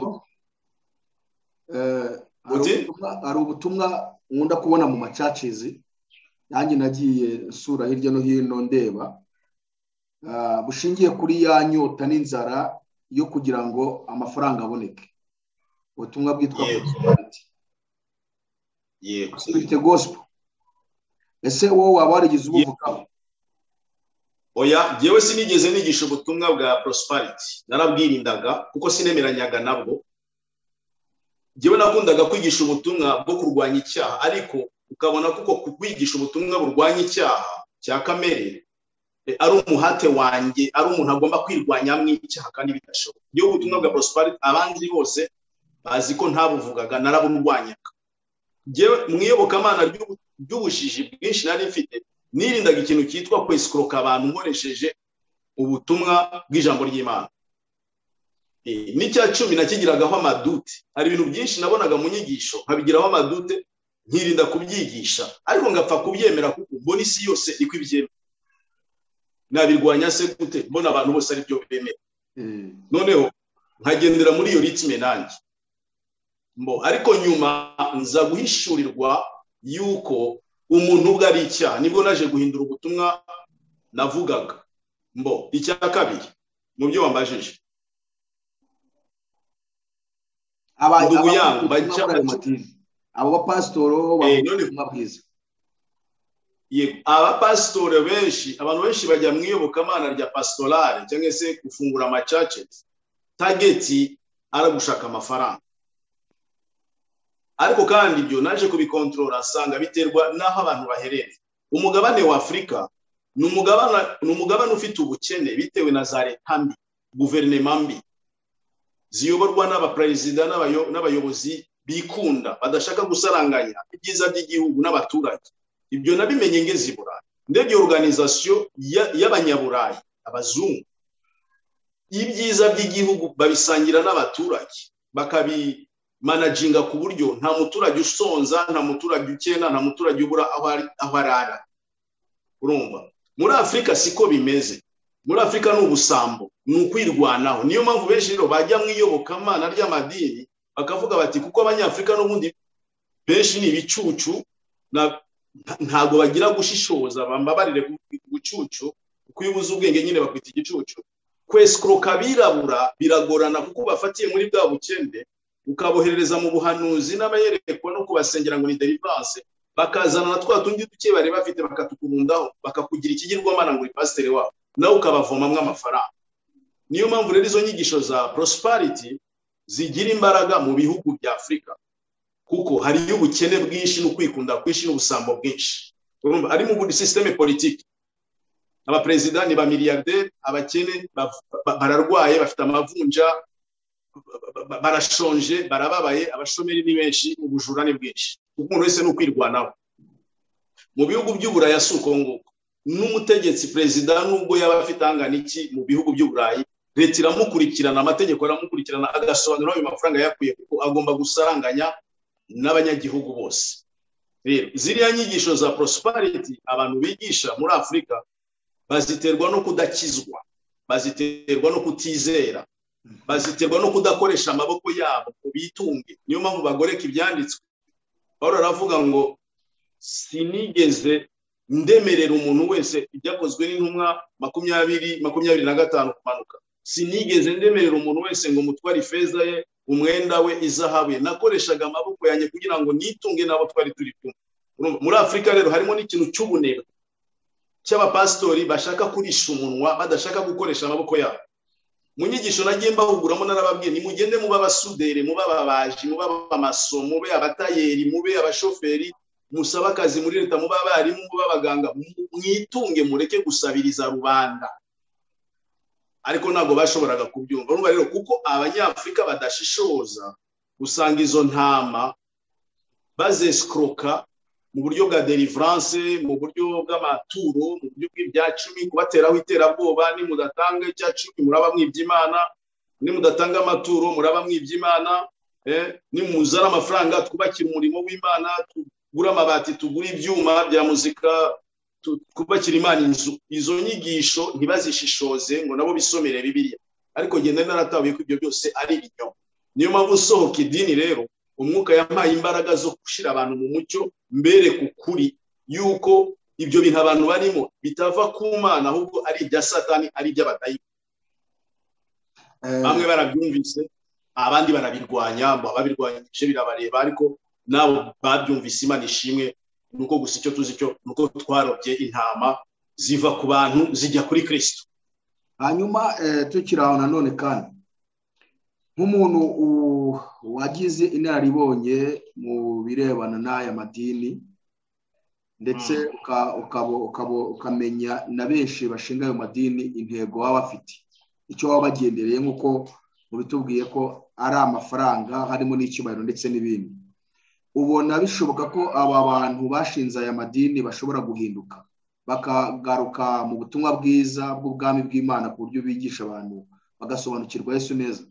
eh ari ubutumwa nkunda kubona mu macacizi, nanjye nagiye sura hirya no hino ndeba, bushingiye kuri ya nyota n'inzara yo kugira ngo amafaranga aboneke. Ubutumwa bwitwa prosperity. Yego, bite gospel. Ese wowe waba warigize ubuvugaho? oya jewe sinigeze nigisha ubutumwa bwa prosperity narabwirindaga kuko sinemeranyaga nabwo. Jewe nakundaga kwigisha ubutumwa bwo kurwanya icyaha, ariko ukabona kuko kwigisha ubutumwa burwanya icyaha cya kamere ari umuhate wanjye, ari umuntu agomba kwirwanya mu icyaha kandi bidashoboka. Iyo ubutumwa bwa prosperity abandi bose bazi ko ntabuvugaga, naraburwanyaga. Jewe mwiyobokamana ry'ubujiji bwinshi nari mfite, nirindaga ikintu cyitwa kwescroka abantu nkoresheje ubutumwa bw'ijambo ry'Imana. E, n'icya cumi nakigiragaho amadute. Hari ibintu byinshi nabonaga mu nyigisho nkabigiraho amadute, nkirinda kubyigisha, ariko ngapfa kubyemera kuko mbona isi yose iko ibyemera. Nabirwanya se gute mbona abantu bose ari byo bemera? Mm. Noneho nkagendera muri iyo ritme nanjye. Mbo ariko nyuma nza guhishurirwa yuko umuntu ubwo ari icyaha, nibwo naje guhindura ubutumwa navugaga. Mbo icya kabiri mu byo wambajije, ndugu yangu bajya abo bapasitoro b'ubutumwa bwiza. Yego, aba pasitoro benshi, abantu benshi bajya mu iyobokamana rya pastorale cyangwa se gufungura ama churches, targeti ari gushaka amafaranga. Ariko kandi ibyo naje kubikontrola asanga biterwa naho abantu bahereye. Umugabane wa Afrika ni umugabane ni umugabane ufite ubukene bitewe na za leta mbi, guverinoma mbi ziyoborwa n'abaperezida n'abayobozi bikunda badashaka gusaranganya ibyiza by'igihugu n'abaturage. Ibyo nabimenye ngeze i Burayi. Ndebye organisation y'abanyaburayi abazungu, ibyiza by'igihugu babisangira n'abaturage, bakabi managinga ku buryo nta muturage usonza, nta muturage ukena, nta muturage ubura aho arara. Urumva muri Afrika siko bimeze. Muri Afrika ni ubusambo, ni ukwirwanaho. Niyo mpamvu benshi rero bajya mu iyobokamana ry'amadini bakavuga bati kuko abanyafrika n'ubundi benshi ni ibicucu, ntago bagira gushishoza, bambabarire gucucu, kuko yubuza ubwenge nyine bakwita igicucu. Kwescroka birabura biragorana kuko bafatiye muri bwa bukende, ukaboherereza mu buhanuzi n'abayerekwa no kubasengera ngo ni deliverance, bakazana na twa tundi duke bari bafite bakatukurundaho, bakakugira ikigirwamana ngo pasiteri wabo, nawe ukabavomamwe amafaranga. Niyo mpamvu rero izo nyigisho za prosperity zigira imbaraga mu bihugu bya Afrika, kuko hari ubukene bwinshi no kwikunda kwinshi n'ubusambo bwinshi. Urumva ari mu budi systeme politique, abaperezida ni ba milliardaire, abakene bararwaye, bafite amavunja, barashonje, barababaye, abashomeri ni benshi, ubujura ni bwinshi. Umuntu wese no kwirwanaho. Mu bihugu by'Uburayi asuko nguko, n'umutegetsi president nubwo yaba afite angana iki mu bihugu by'Uburayi, leta iramukurikirana, amategeko aramukurikirana, agasobanura ayo mafaranga yakuye kuko agomba gusaranganya n'abanyagihugu bose. Rero ziriya nyigisho za prosperity abantu bigisha muri Afrika baziterwa no kudakizwa, baziterwa no kutizera, baziterwa no kudakoresha amaboko yabo bitunge. Niyo mpamvu bagoreka ibyanditswe. Paulo aravuga ngo sinigeze ndemerera umuntu wese, ibyakozwe n'intumwa makumyabiri makumyabiri na gatanu kumanuka, sinigeze ndemerera umuntu wese ngo mutware ifeza ye, umwenda we, izahabu ye. Nakoreshaga amaboko yanjye kugira ngo nitunge nabo twari turi kumwe. Muri Afrika rero harimo n'ikintu cy'ubunebwe cy'abapastori bashaka kurisha umunwa, badashaka gukoresha amaboko yabo. Mu nyigisho nagiye mbahuguramo narababwiye nimugende muba abasudere, muba ababaji, muba abamaso, mube abatayeri, mube abashoferi, musaba akazi muri leta, muba abarimu, muba abaganga, mwitunge, mureke gusabiriza rubanda. Ariko ntabwo bashoboraga kubyumva. Urumva rero kuko abanyafrika badashishoza, usanga izo ntama bazescroka mu buryo bwa deliverance, mu buryo bw'amaturo, mu buryo bw'ibyacumi, kubateraho iterabwoba. Ni mudatanga icyacumi muraba mwibye Imana, ni mudatanga amaturo muraba mwibye Imana, eh ni muzara amafaranga twubakira umurimo w'Imana, tugura amabati, tugura ibyuma bya muzika, twubakira Imana inzu. Izo nyigisho ntibazishishoze ngo nabo bisomere Bibiliya, ariko genda naratabuye ko ibyo byose ari ibinyoma. Niyo mpamvu sohoka idini rero umwuka yampaye imbaraga zo gushira abantu mu mucyo, mbere kukuri yuko ibyo bintu abantu barimo bitava ku Mana, ahubwo ari ibya Satani, ari iby'abadayimoni. Bamwe barabyumvise, abandi barabirwanya, babirwanyije birabareba, ariko nabo babyumvise. Imana ishimwe nuko gusa icyo tuzi cyo nuko twarobye intama ziva ku bantu zijya kuri Kristo. hanyuma tukiri aho nanone kandi nk'umuntu wagize inararibonye mu birebana n'aya madini ndetse ukamenya na benshi bashinga ayo madini intego baba bafite icyo baba bagendereye nk'uko mubitubwiye ko ari amafaranga harimo n'icyubahiro ndetse n'ibindi, ubona bishoboka ko aba bantu bashinze aya madini bashobora guhinduka bakagaruka mu butumwa bwiza bw'ubwami bw'Imana ku buryo bigisha abantu bagasobanukirwa Yesu neza?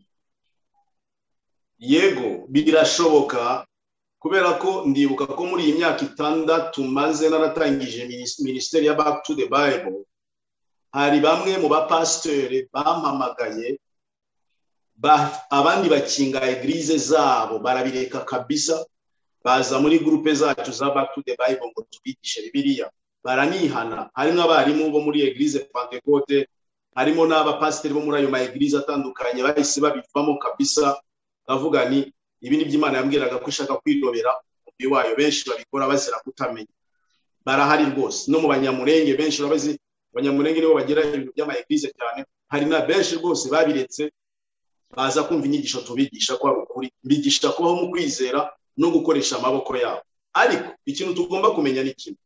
Yego, birashoboka, kubera ko ndibuka ko muri iyi myaka itandatu maze naratangije ministeri ya Back to the Bible, hari bamwe mu bapasiteri bampamagaye abandi bakinga eglise zabo barabireka kabisa, baza muri groupe zacu za Back to the Bible ngo tubigishe Bibiliya, baranihana. Harimo abarimu bo muri eglise Pentecote, harimo n'abapasiteri bo muri ayo ma eglise atandukanye bahise babivamo kabisa, avuga ni ibindi by'Imana yambwiraga ko ishaka kwirobera umubiri wayo. Benshi babikora bazira kutamenya, barahari rwose. No mu banyamurenge benshi urabazi, abanyamurenge nibo bagira ibintu by'ama eglise cyane. Hari na benshi rwose babiretse baza kumva inyigisho tubigisha ko ari ukuri, bigisha kubaho mu kwizera no gukoresha amaboko yabo. Ariko ikintu tugomba kumenya ni kimwe,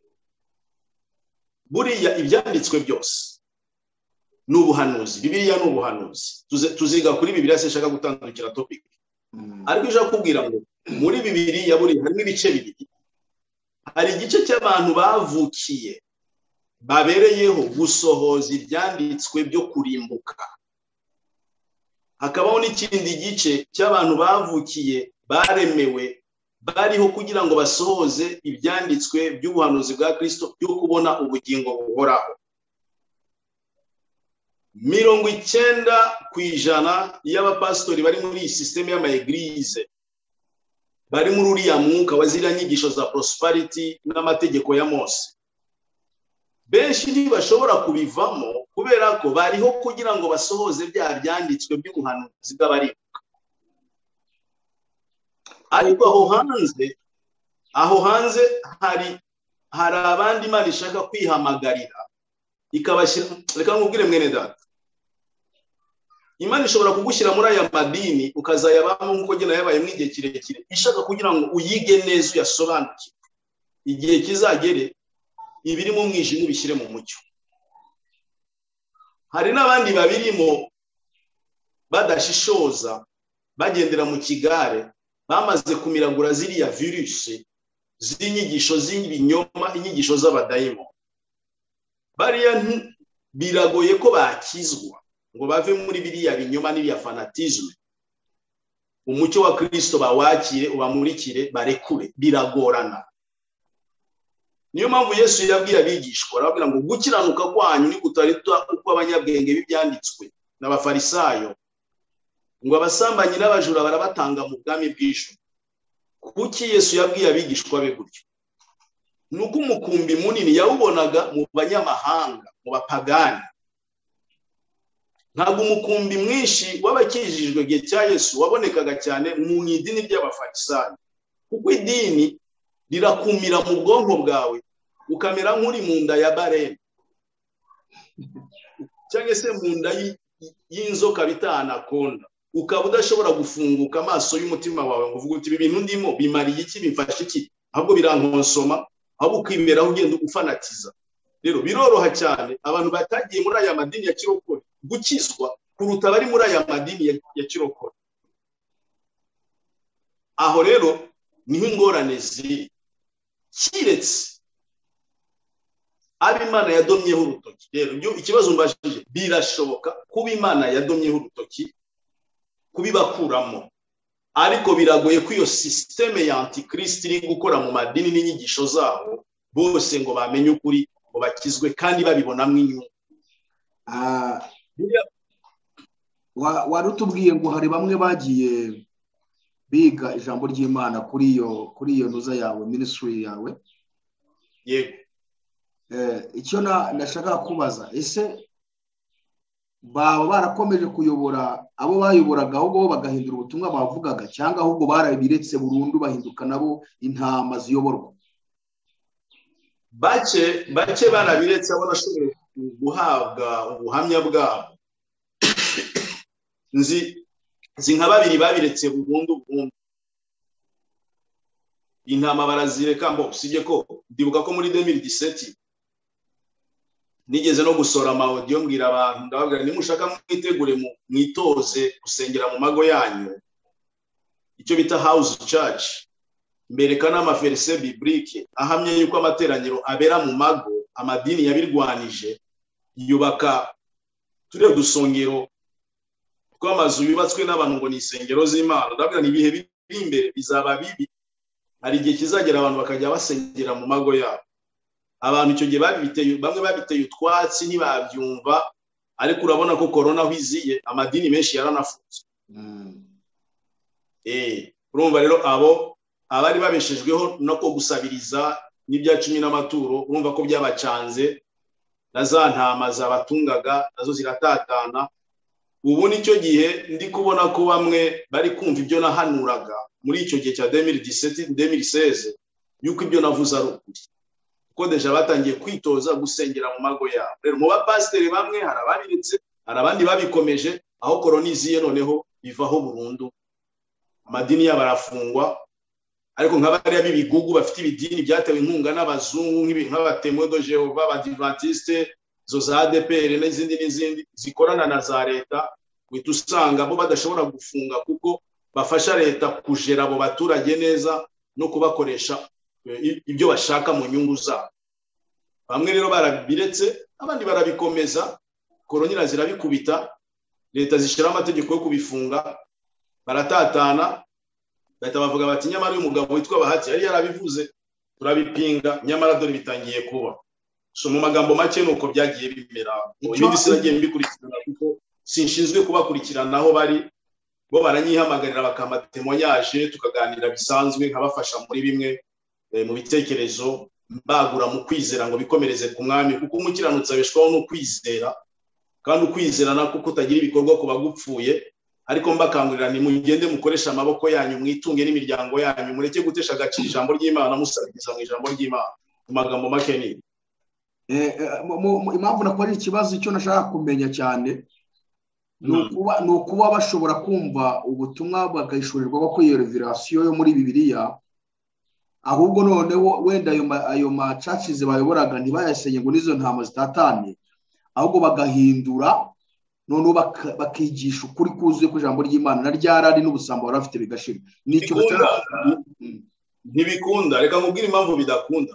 buriya ibyanditswe byose ni ubuhanuzi. Bibiliya ni ubuhanuzi. Tuziga kuri Bibiliya, se shaka gutandukira topic. Ariko ije kubwira ngo muri Bibiliya buri harimo ibice bibiri. Hari igice cy'abantu bavukiye babereyeho gusohoza ibyanditswe byo kurimbuka, hakabaho n'ikindi gice cy'abantu bavukiye baremewe bariho kugira ngo basohoze ibyanditswe by'ubuhanuzi bwa Kristo byo kubona ubugingo buhoraho. Mirongo icyenda ku ijana y'abapastori bari muri iyi systeme y'ama eglise bari muri uriya mwuka wa ziriya nyigisho za prosperity n'amategeko ya Mose. Benshi ntibashobora kubivamo kubera ko bariho kugira ngo basohoze bya byanditswe by'ubuhanuzi bw'abarimbuka. Ariko aho hanze aho hanze hari hari abandi Imana ishaka kwihamagarira ikabashyira. Reka nkubwire mwene data, Imana ishobora kugushyira muri aya madini ukazayabamo nk'uko gena yabaye mu igihe kirekire, ishaka kugira ngo uyige neza uyasobanukirwe, igihe kizagere ibiri mu mwijima bishyire mu mucyo. Hari n'abandi babirimo badashishoza bagendera mu kigare, bamaze kumiragura ziriya virusi z'inyigisho z'ibinyoma, inyigisho z'abadayimo. Bariya biragoye ko bakizwa ngo bave muri biriya binyoma n'iriya fanatisme, umucyo wa Kristo bawakire ubamurikire barekure, biragorana. Niyo mpamvu Yesu yabwiye abigishwa, arababwira ngo gukiranuka kwanyu ni kutarita uko abanyabwenge b'ibyanditswe n'abafarisayo, ngo abasambanyi n'abajura barabatanga mu bwami bw'ijuru. Kuki Yesu yabwiye abigishwa be gutyo? Nuko umukumbi munini yawubonaga mu banyamahanga, mu bapagani. Ntabwo umukumbi mwinshi w'abakijijwe gihe cya Yesu wabonekaga cyane mu idini ry'abafarisayo, kuko idini rirakumira mu bwonko bwawe ukamera nk'uri mu nda ya barene cyangwa se mu nda y'inzoka bita anakonda, ukaba udashobora gufunguka amaso y'umutima wawe ngo uvuge uti ibi bintu ndimo bimariye iki, bimfashe iki, ahubwo birankonsoma, ahubwo ukiberaho ugenda ufanatiza. Rero biroroha cyane abantu batagiye muri aya madini ya kirokore gukizwa kuruta bari muri aya madini ya kirokore. Aho rero niho ingorane ziri. Kiretse aba Imana yadomyeho urutoki. Rero ikibazo mbashije, birashoboka kuba Imana yadomyeho urutoki kubibakuramo, ariko biragoye ko iyo systeme ya antikrist iri gukora mu madini n'inyigisho zabo bose ngo bamenye ukuri, ngo bakizwe kandi babibonamo inyungu. Warutubwiye ngo hari bamwe bagiye biga ijambo ry'Imana kuri iyo kuri iyo nuza yawe, ministry yawe. Yego. Eh icyo nashaka kubaza, ese baba barakomeje kuyobora abo bayoboraga ahubwo bagahindura ubutumwa bavugaga, cyangwa ahubwo barabiretse burundu bahinduka nabo intama ziyoborwa? bake bake barabiretse abona ashoboye guhabwa ubuhamya bwabo nzi nzi nka babiri babiretse burundu burundu intama barazireka mbo usibye ko ndibuka ko muri deux mille dix-sept nigeze no gusora ama audio mbwira abantu ndababwira nimushaka mwitegure mu mwitoze gusengera mu mago yanyu icyo bita house church mberekana amaverse biblique ahamye yuko amateraniro abera mu mago amadini yabirwanije yubaka ture dusongero kw'amazu yubatswe n'abantu ngo ni isengero z'Imana ndabwira ni bihe biri imbere bizaba bibi hari igihe kizagera abantu bakajya basengera mu mago yabo abantu icyo gihe babiteye bamwe babiteye utwatsi ntibabyumva ariko urabona ko corona hwiziye amadini menshi yaranafunze mm. eh urumva rero abo abari babeshejweho no ko gusabiriza n'ibya cumi n'amaturo urumva ko byabacanze na za ntama zabatungaga nazo ziratatana ubu nicyo gihe ndi kubona ko bamwe bari kumva ibyo nahanuraga muri icyo gihe cya deux mille dix-sept deux mille seize yuko ibyo navuze ari ukuri ko deja batangiye kwitoza gusengera mu mago yabo rero mu bapasiteri bamwe harababiretse harabandi babikomeje aho koroniziye noneho bivaho burundu amadini y'abarafungwa ariko nk'abari bibigugu bafite ibidini byatewe inkunga n'abazungu nk'ibintu nk'abatemwe do Jehova abadivantiste zo za A D P R n'izindi n'izindi zikorana na za leta wita usanga bo badashobora gufunga kuko bafasha leta kujera abo baturage neza no kubakoresha ibyo bashaka mu nyungu zabo bamwe rero barabiretse abandi barabikomeza koronyira zirabikubita leta zishira amategeko yo kubifunga baratatana leta bavuga bati nyamara uyu mugabo witwa Bahati yari yarabivuze turabipinga nyamara dore bitangiye kuba so mu magambo make nuko byagiye bimera ibindi sinagiye mbikurikirana kuko sinshinzwe kubakurikirana aho bari bo baranyihamagarira bakamatemonyage tukaganira bisanzwe nkabafasha muri bimwe mu bitekerezo mbagura mu kwizera ngo bikomereze ku mwami kuko umukiranutsi abeshwaho no kwizera kandi ukwizera nako kutagira ibikorwa kuba gupfuye ariko mbakangurira ni mugende mukoresha amaboko yanyu mwitunge n'imiryango yanyu mureke gutesha agaciro ijambo ry'Imana musabiriza mu ijambo ry'Imana mu magambo make ni eh impamvu nakora ikibazo icyo nashaka kumenya cyane nukuba nukuba bashobora kumva ubutumwa bagahishurirwa ko iyo revelation yo muri Bibiliya ahubwo noneho wenda ayo ayo ma churches bayoboraga ntibayasenye ngo nizo ntama zitatane ahubwo bagahindura none bakigisha ukuri kuzuye ku ijambo ry'Imana na ryarari n'ubusambo barafite bigashira nicyo ntibikunda reka nkubwire impamvu bidakunda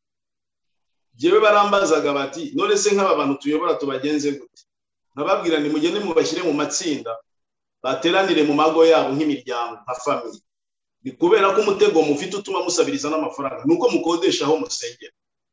jewe barambazaga bati none se nk'aba bantu tuyobora tubagenze gute nababwira ni mugende mubashyire mu matsinda bateranire mu mago yabo nk'imiryango nka family ni kubera ko umutego mufite utuma musabiriza n'amafaranga nuko mukodesha aho musengera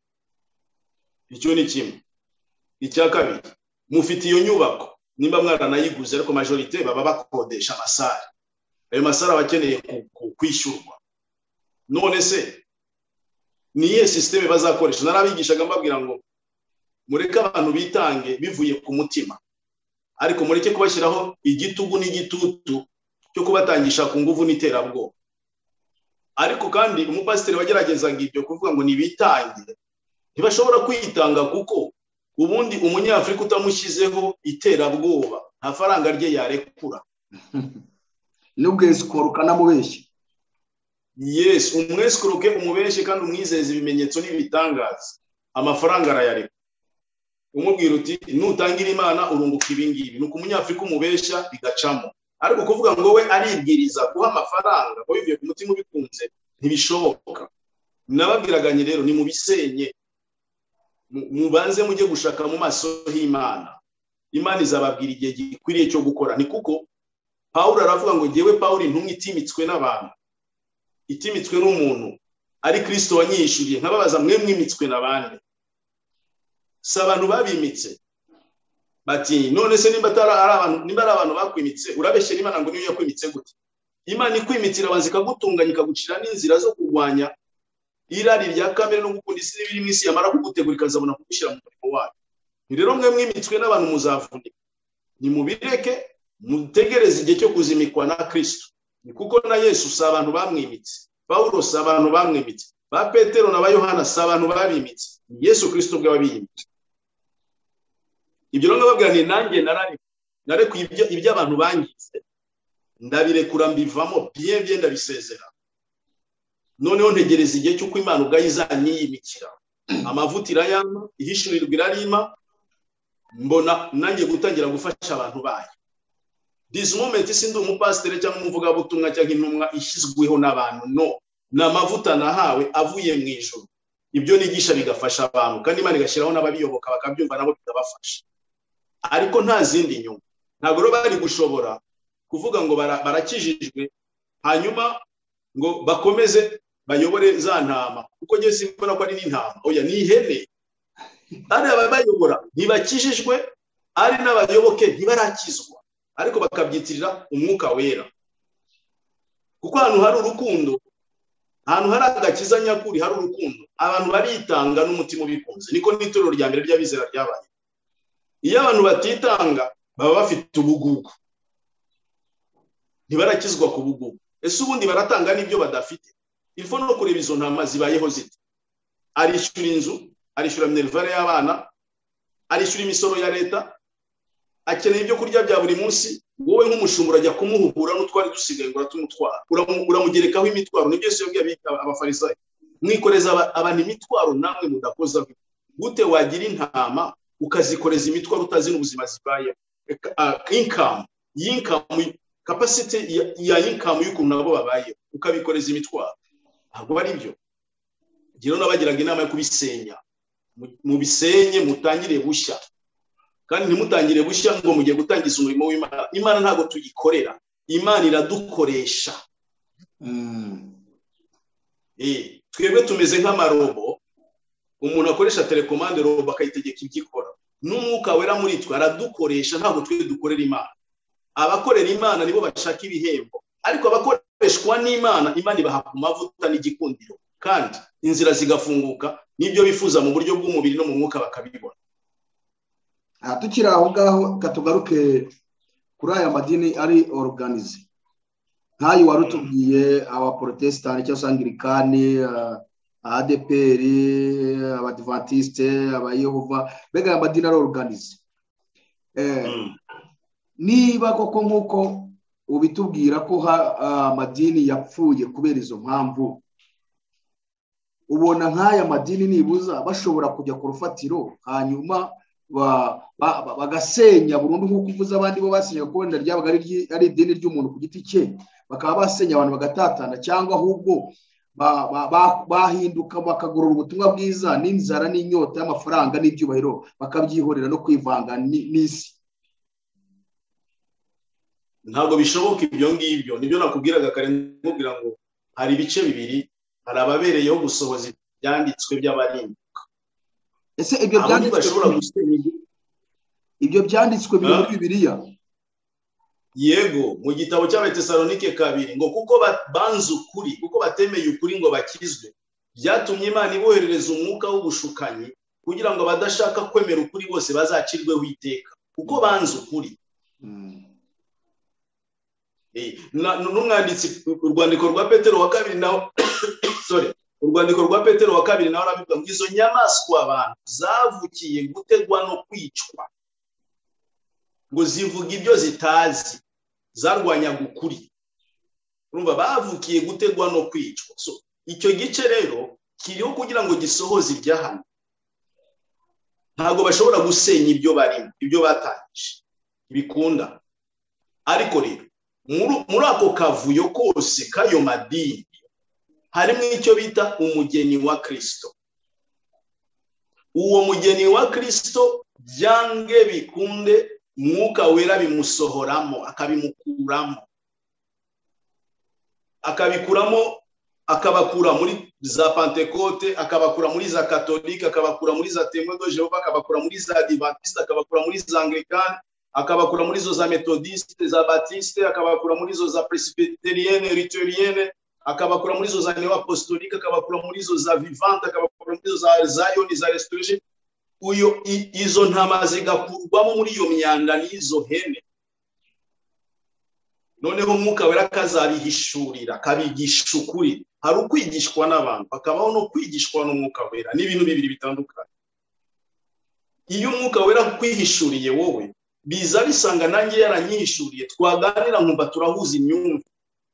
icyo ni kimwe icya kabiri mufite iyo nyubako nimba mwaranayiguze ariko majorite baba bakodesha amasare ayo masare abakeneye kwishyurwa none se niye systeme bazakoresha narabigishaga mbabwira ngo mureke abantu bitange bivuye ku mutima ariko mureke kubashyiraho igitugu n'igitutu cyo kubatangisha ku nguvu n'iterabwoba ariko kandi umupasiteri wageragezaga ibyo kuvuga ngo nibitange ntibashobora kwitanga kuko ubundi umunyafrika utamushyizeho iterabwoba nta faranga rye yarekura n'ubwesukoro kanamubeshye yes umwesukoroke umubeshye kandi umwizeza ibimenyetso n'ibitangaza amafaranga arayareka umubwira uti nutangira Imana urunguka ibingibi nuko umunyafrika umubeshya bigacamo ariko kuvuga ngo we aribwiriza kuha amafaranga ngo bivuye ku mutima ubikunze ntibishoboka nababwiraganye rero ni mu bisenye mubanze mujye gushaka mu maso y'Imana Imana izababwira igihe gikwiriye cyo gukora ni kuko Paulo aravuga ngo jewe Paulo intumwe itimitswe n'abantu itimitswe n'umuntu ari Kristo wanyishuriye nkababaza mwe mwimitswe n'abandi sabantu babimitse bati none se nimba tara ari abantu nimba ari abantu bakwimitse urabeshye Imana ngo niyo yakwimitse gute Imana ikwimitira abanzika gutunganya ikagucira n'inzira zo kurwanya irari rya kamere no gukunda isi n'ibiri mu isi yamara kugutegura ikazabona kugushyira mu murimo wayo ni rero mwe mwimitswe n'abantu muzavunika ni mubireke mutegereze igihe cyo kuzimikwa na Kristo ni kuko na Yesu si abantu bamwimitse Paulo si abantu bamwimitse ba Petero na ba Yohana si abantu babimitse, Yesu Kristo bwe wabimitse. Ibyo rero ngababwira ni nanjye narari narekuye ibyo ibyo abantu bangize, ndabirekura mbivamo bien bien ndabisezera. Noneho ntegereza igihe cy'uko Imana ubwayo izanyiyimikira, amavuta irayama, ihishurirwa irarima, mbona nanjye gutangira gufasha abantu bayo. This moment sindi umupasiteri cyangwa umuvugabutumwa cyangwa intumwa ishyizweho n'abantu, no, na mavuta nahawe avuye mu ijuru. Ibyo nigisha bigafasha abantu, kandi Imana igashiraho n'ababiyoboka bakabyumva nabo bikabafasha. Ariko nta zindi nyungu. Ntabwo rero bari gushobora kuvuga ngo barakijijwe hanyuma ngo bakomeze bayobore za ntama, kuko ngiye simbona ko ari n'intama, oya ni ihene. Ari ababayobora ntibakijijwe, ari n'abayoboke ntibarakizwa, ariko bakabyitirira umwuka wera. Kuko ahantu hari urukundo, ahantu hari agakiza nyakuri, hari urukundo, abantu baritanga n'umutima ubikunze. Niko n'itorero rya mbere ry'abizera ryabaye. Iyo abantu batitanga baba bafite ubugugu, ntibarakizwa ku bugugu. Ese ubundi baratanga n'ibyo badafite? Ilfo no kureba izo ntama zibayeho ziti. Arishyura inzu, arishyura minervare y'abana, arishyura imisoro ya leta, akeneye ibyo kurya bya buri munsi. Wowe nk'umushumura ajya kumuhugura n'utwari dusigaye ngo uratumutwara, uramugerekaho imitwaro. Nibyo se yabwiye abafarisayo, mwikoreza abantu imitwaro namwe mudakoza. Gute wagira intama ukazikoreza imitwaro utazi n'ubuzima zibaye? Income, income, capacity ya income y'ukuntu nabo babaye, ukabikoreza imitwaro. Ntabwo ari byo. Giro nabagiraga inama yo kubisenya, mu bisenye mutangire bushya. Kandi ntimutangire bushya ngo mugiye gutangiza umurimo w'Imana. Imana ntago tuyikorera, Imana iradukoresha. Mm. Eh, twebwe tumeze nk'amarobo, umuntu akoresha telecommande robo akayitegeka ibyikora. N'umwuka wera muri twe aradukoresha, ntago twe dukorera Imana. Abakorera Imana nibo bashaka ibihembo, ariko abakoreshwa n'Imana, Imana ibaha ku mavuta n'igikundiro, kandi inzira zigafunguka, n'ibyo bifuza mu buryo bw'umubiri no mu mwuka bakabibona. Aha tukiri aho ngaho katugaruke kuri aya madini ari organize. Nkayo warutubwiye aba Protestant cyangwa Anglikani, A D P R, Abadventiste, aba Yehova, bega aya madini ari organize. Eh mm. Niba koko nkuko ubitubwira ko amadini yapfuye kubera izo mpamvu, ubona nk'aya madini nibuza bashobora kujya ku rufatiro hanyuma bagasenya burundu nk'uko uvuze abandi bo basenya ko wenda ryabaga ari idini ry'umuntu ku giti cye, bakaba basenya abantu bagatatana, cyangwa ahubwo bahinduka bakagorora ubutumwa bwiza n'inzara n'inyota y'amafaranga n'ibyubahiro bakabyihorera no kwivanga n'isi? Ntabwo bishoboka ibyo ngibyo. Nibyo nakubwiraga kare, nkubwira ngo hari ibice bibiri, hari ababereyeho gusohoza ibyanditswe by'abarimbuka. Ese ibyo byanditswe bashobora gusenya ibyo byanditswe biri muri Bibiliya? Yego, mu gitabo cy'Abatesalonike kabiri ngo kuko banze ukuri, kuko batemeye ukuri ngo bakizwe, byatumye Imana iboherereza umwuka w'ubushukanyi kugira ngo badashaka kwemera ukuri bose bazacirweho iteka, kuko banze ukuri. Mm. Eh, n'umwanditsi urwandiko rwa Petero wa kabiri naho sorry, urwandiko rwa Petero wa kabiri naho arabivuga ngo izo nyamaswa abantu zavukiye gutegwa no kwicwa, ngo zivuga ibyo zitazi, zarwanyaga ukuri. Urumva bavukiye gutegwa no kwicwa. So icyo gice rero kiriho kugira ngo gisohoze ibyahano. Ntabwo bashobora gusenya ibyo barimo, ibyo batangije bikunda. Ariko rero muri ako kavuyo kose kayo madini harimo icyo bita umugeni wa Kristo. Uwo mugeni wa Kristo byange bikunde mwuka wera bimusohoramo, akabimukuramo, akabikuramo, akabakura muri za Pentecote, akabakura muri za Katolika, akabakura muri za Témoins de Jéhovah, akabakura muri za Adventiste, akabakura muri za Anglikani, akabakura muri zo za Methodiste, za Baptiste, akabakura muri zo za Presbyterienne, Lutherienne, akabakura muri zo za Neo-Apostolique, akabakura muri zo za Vivante, akabakura muri zo za Zion, za Restoration. Uyo izo ntama zigakurwamo muri iyo myanda n'izo hene. Noneho umwuka wera kazabihishurira, kabigisha ukuri, hari ukwigishwa n'abantu hakabaho no kwigishwa n'umwuka wera n'ibintu bibiri bitandukanye. Iyo umwuka wera kwihishuriye wowe biza bisanga nanjye yaranyihishuriye twaganira nkumva turahuza imyumvire.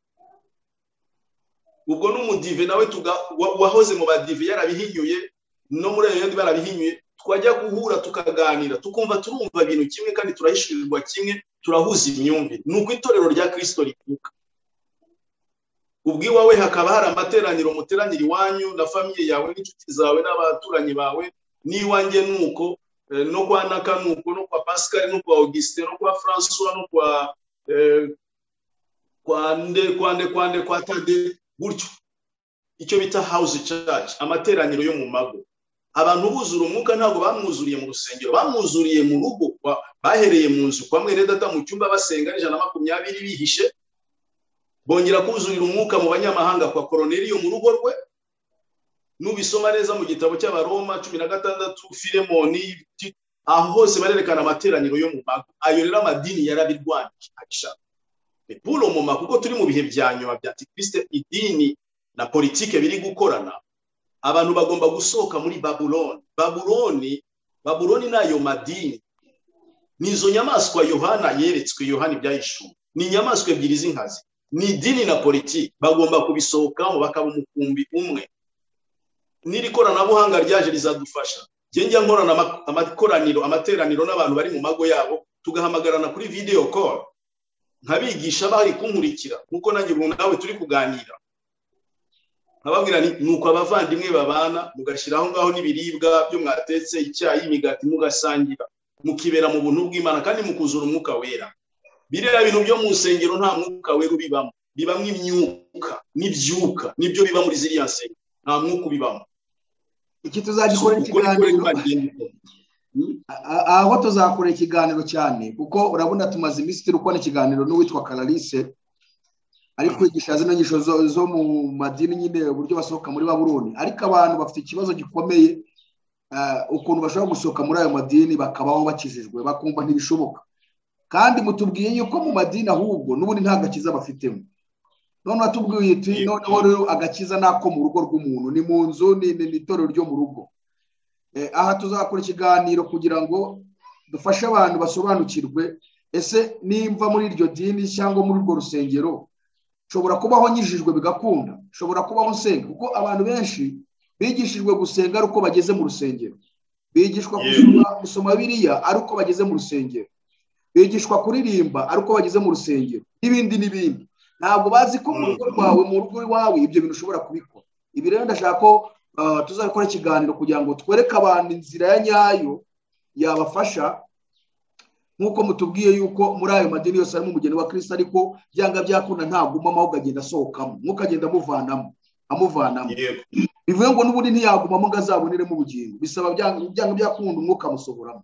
Ubwo n'umudive nawe wahoze mu badive yarabihinyuye no muri ayo yandi barabihinyuye twajya guhura tukaganira tukumva turumva ibintu kimwe kandi turahishurirwa kimwe turahuza imyumvire. Nuko itorero rya Kristo rikuka. Ubwiwawe hakaba hari amateraniro muteranira iwanyu na famiye yawe n'inshuti zawe n'abaturanyi bawe n'iwanjye nuko no kwa Naka nuko no kwa Pascal no kwa Augustin no kwa François no kwa eh, kwa nde kwa nde kwa nde kwa Tade gutyo. Icyo bita house church amateraniro yo mu mago. Abantu buzura umwuka ntago bamwuzuriye mu rusengero bamwuzuriye mu rugo bahereye mu nzu kwa mwene data mu cyumba basenga ijana na makumyabiri bihishe bongera kuzurira umwuka mu banyamahanga kwa Cornelio mu rugo rwe. Nubisoma neza mu gitabo cy'Abaroma cumi na gatandatu Filemoni aho hose barerekana amateraniro yo mu mago. Ayo rero amadini yarabirwanje akisha Paulo mu mago kuko turi mu bihe bya nyuma bya Kristo idini na politike biri gukorana. Abantu bagomba gusohoka muri Babuloni. Babuloni Babuloni nayo madini nizo nyamaswa Yohana yeretswe Yohana ibyayishuwe ni nyamaswa ebyiri z'inkazi ni dini na politiki bagomba kubisohokamo bakaba umukumbi umwe. Niri koranabuhanga ryaje rizadufasha. Njye nkorana amakoraniro amateraniro n'abantu bari mu mago yabo tugahamagarana kuri video call nkabigisha bari kunkurikira nkuko nanjye ubu nawe turi kuganira. Nkababwira ni nuko abavandimwe babana mugashiraho ngaho n'ibiribwa byo mwatetse icyayi imigati mugasangira mukibera mu buntu bw'Imana kandi mukuzura umwuka wera. Birera bintu byo mu nsengero nta mwuka wera ubibamo bibamwe imyuka n'ibyuka nibyo biba muri ziriya nsengero nta mwuka ubibamo. Iki tuzagikora ikiganiro aho tuzakora ikiganiro cyane kuko urabona tumaze iminsi turi kubona ikiganiro n'uwitwa Clarisse ari kwigisha zino ngisho zo, zo mu madini nyine uburyo basohoka muri Babuloni. Ariko abantu bafite ikibazo gikomeye uh, ukuntu bashobora gusohoka muri ayo madini bakabaho bakijijwe bakumva ntibishoboka. Kandi mutubwiye yuko mu madini ahubwo n'ubundi nta gakiza bafitemo. None atubwiye iti noneho rero agakiza nako mu rugo rw'umuntu ni mu nzu ni itorero ryo mu rugo. Eh, aha tuzakora ikiganiro kugira ngo dufashe abantu basobanukirwe ese nimva muri iryo dini cyangwa muri urwo rusengero shobora kubaho nyijijwe bigakunda shobora kubaho nsenga kuko abantu benshi bigishijwe gusenga ari uko bageze mu rusengero. Bigishwa gusoma gusoma Bibiliya ari uko bageze mu rusengero. Bigishwa kuririmba ari uko bageze mu rusengero n'ibindi n'ibindi. Ntabwo bazi ko mu rugo rwawe mu rugo iwawe ibyo bintu ushobora kubikora. Ibi rero ndashaka ko uh, tuzakora ikiganiro kugira ngo twereke abantu inzira ya nyayo yabafasha nkuko mutubwiye yuko muri ayo madini yose ari mu mugeni wa Kristo ariko byanga byakunda ntabwo mama ugagenda sohokamo mukagenda muvanamo amuvanamo. Bivuye ngo n'ubundi ntiyagumamo ngazaboniremo ubugingo bisaba byanga byakunda umwuka musohoramo.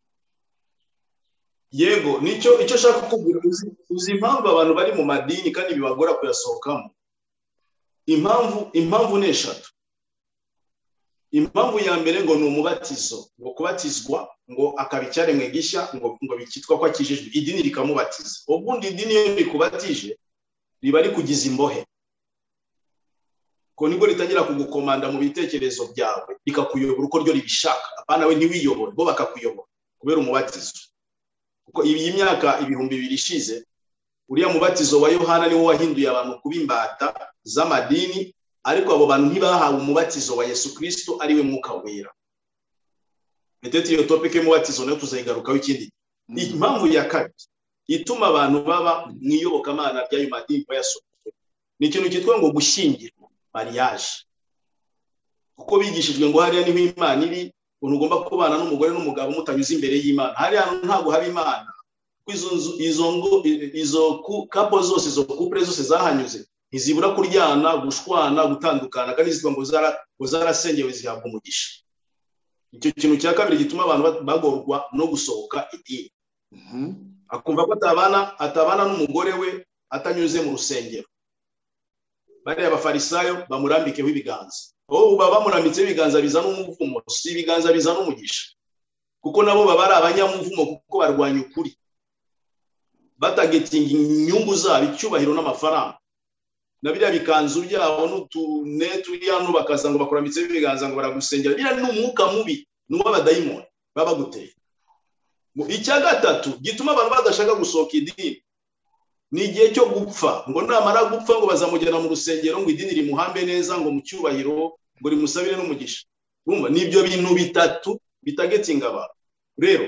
Yego nicyo icyo shaka kukubwira uzi impamvu abantu bari mu madini kandi bibagora kuyasohokamo. Impamvu impamvu neshatu. Impamvu ya mbere ngo ni umubatizo ngo kubatizwa ngo akabicyare mwegisha ngo ngo bikitwa ko akijijwe idini rikamubatiza. Ubundi idini yo rikubatije riba rikugiza imbohe ko nibwo ritangira kugukomanda mu bitekerezo byawe bikakuyobora uko ryo ribishaka. Apana we ntiwiyobora bo bakakuyobora kubera umubatizo. Kuko iyi myaka ibihumbi bibiri ishize uriya mubatizo wa Yohana niwo wahinduye abantu kubimbata z'amadini ariko abo bantu ntibahawe umubatizo wa Yesu Kristo ari we mwuka wera. Metete iyo topic y'umubatizo nayo tuzayigarukaho ikindi. Ni impamvu ya kabiri ituma abantu baba mwiyoboka Imana ry'ayo madini bayasohoke ni ikintu cyitwa ngo gushyingirwa mariage. Kuko bigishijwe ngo hariya niho Imana iri ugomba kubana n'umugore n'umugabo mutanyuze imbere y'Imana. Hariya ntabwo haba Imana. Izo izo ngo izo couple zose zo couple zose zahanyuze izibura kuryana gushwana gutandukana kandi zitwa ngo zara ngo zarasengewe zihabwa umugisha. Icyo kintu cya kabiri gituma abantu bagorwa no gusohoka idini. Mhm. Akumva ko atabana atabana n'umugore we atanyuze mu rusengero. Bari abafarisayo bamurambikeho ibiganza. Oh baba bamurambitse ibiganza bizana umuvumo si ibiganza bizana umugisha. Kuko nabo baba ari abanyamuvumo kuko barwanya ukuri. Batagetinga inyungu zabo icyubahiro n'amafaranga. na biriya bikanzu byabo n'utune turi hano bakaza ngo bakuramitse ibiganza ngo baragusengera, biriya ni umwuka mubi, ni uw'abadayimoni baba baguteye. Icya gatatu gituma abantu badashaka gusohoka idini ni igihe cyo gupfa, ngo namara gupfa ngo bazamujyana mu rusengero ngo idini rimuhambe neza ngo mu cyubahiro ngo rimusabire n'umugisha. Urumva nibyo bintu bitatu bitagetinga abantu. Rero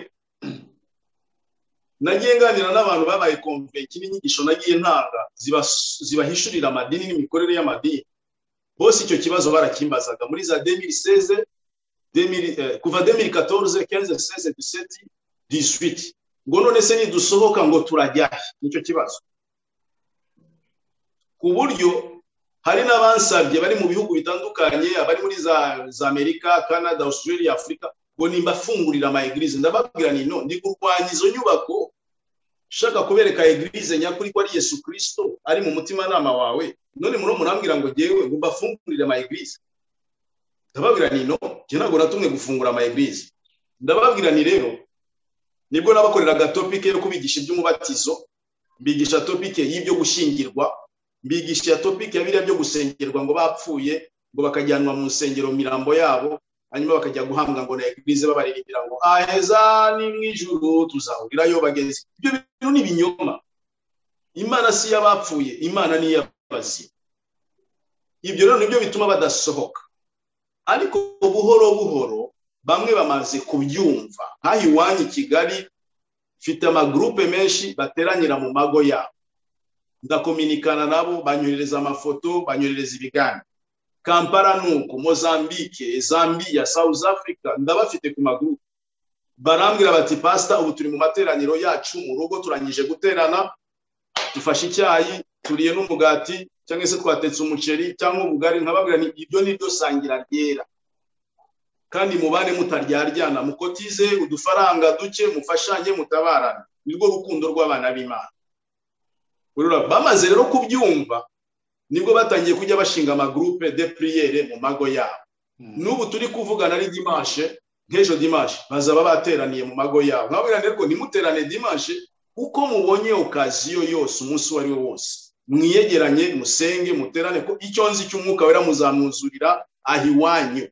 nagiye nganira n'abantu babaye convainced n'inyigisho nagiye ntanga zibahishurira amadini n'imikorere y'amadini. Bose icyo kibazo barakimbazaga muri za deux mille seize kuva deux mille quatorze quinze seize dix-sept dix-huit, ngo none se nidusohoka ngo turajyahe? Nicyo kibazo. Ku buryo hari n'abansabye bari mu bihugu bitandukanye, abari muri za, za Amerika, Canada, Australia, Afrika, ngo nimba fungurira ama eglise. Ndababwira ni no, ndi kurwanya izo nyubako, shaka kubereka eglise nyakuri ko ari Yesu Kristo ari mu mutima nama wawe, none muro murambwira ngo jewe ngo mbafungurire ama eglise. Ndababwira ni no, je ntago natumwe gufungura ama eglise. Ndababwira ni rero nibwo nabakoreraga topic yo kubigisha iby'umubatizo, mbigisha topic y'ibyo gushingirwa, mbigisha topic ya biriya byo gusengerwa ngo bapfuye ngo bakajyanwa mu nsengero mirambo yabo, hanyuma bakajya guhambwa ngo na eglise babaririmbira ngo aheza ni mwijuru tuzahurirayo bageze. Ibyo bintu ni binyoma. Imana si yabapfuye, Imana ni yabazi. Ibyo rero nibyo bituma badasohoka. Ariko buhoro buhoro bamwe bamaze kubyumva. Nkaho iwanyu Kigali mfite amagroupe menshi bateranyira mu mago yabo, ndakominikana nabo, banyohereza amafoto, banyohereza ibiganiro. Kampala nuko, Mozambique, Zambia, South Africa, ndabafite ku magroupe. Barambwira bati pastor, ubu turi mu materaniro yacu mu rugo, turangije guterana, dufashe icyayi, turiye n'umugati cyangwa se twatetse umuceri cyangwa ubugari. Nkababwira ni ibyo ni byo sangira ryera, kandi mubane mutaryaryana, mukotize udufaranga duke, mufashanye, mutabarana. Nirwo rukundo rw'abana b'Imana. Urura bamaze rero kubyumva, nibwo batangiye kujya bashinga ama groupe de prière mu mago yabo. Nubu turi kuvugana ari dimanche, ngejo dimanche bazaba bateraniye mu mago yabo. Nkabwira rero ko nimuterane dimanche uko mubonye occasion yose, umunsi wari wose, mwiyegeranye, musenge, muterane, ko icyo nzi cy'umwuka wera muzamuzurira ahiwanyu.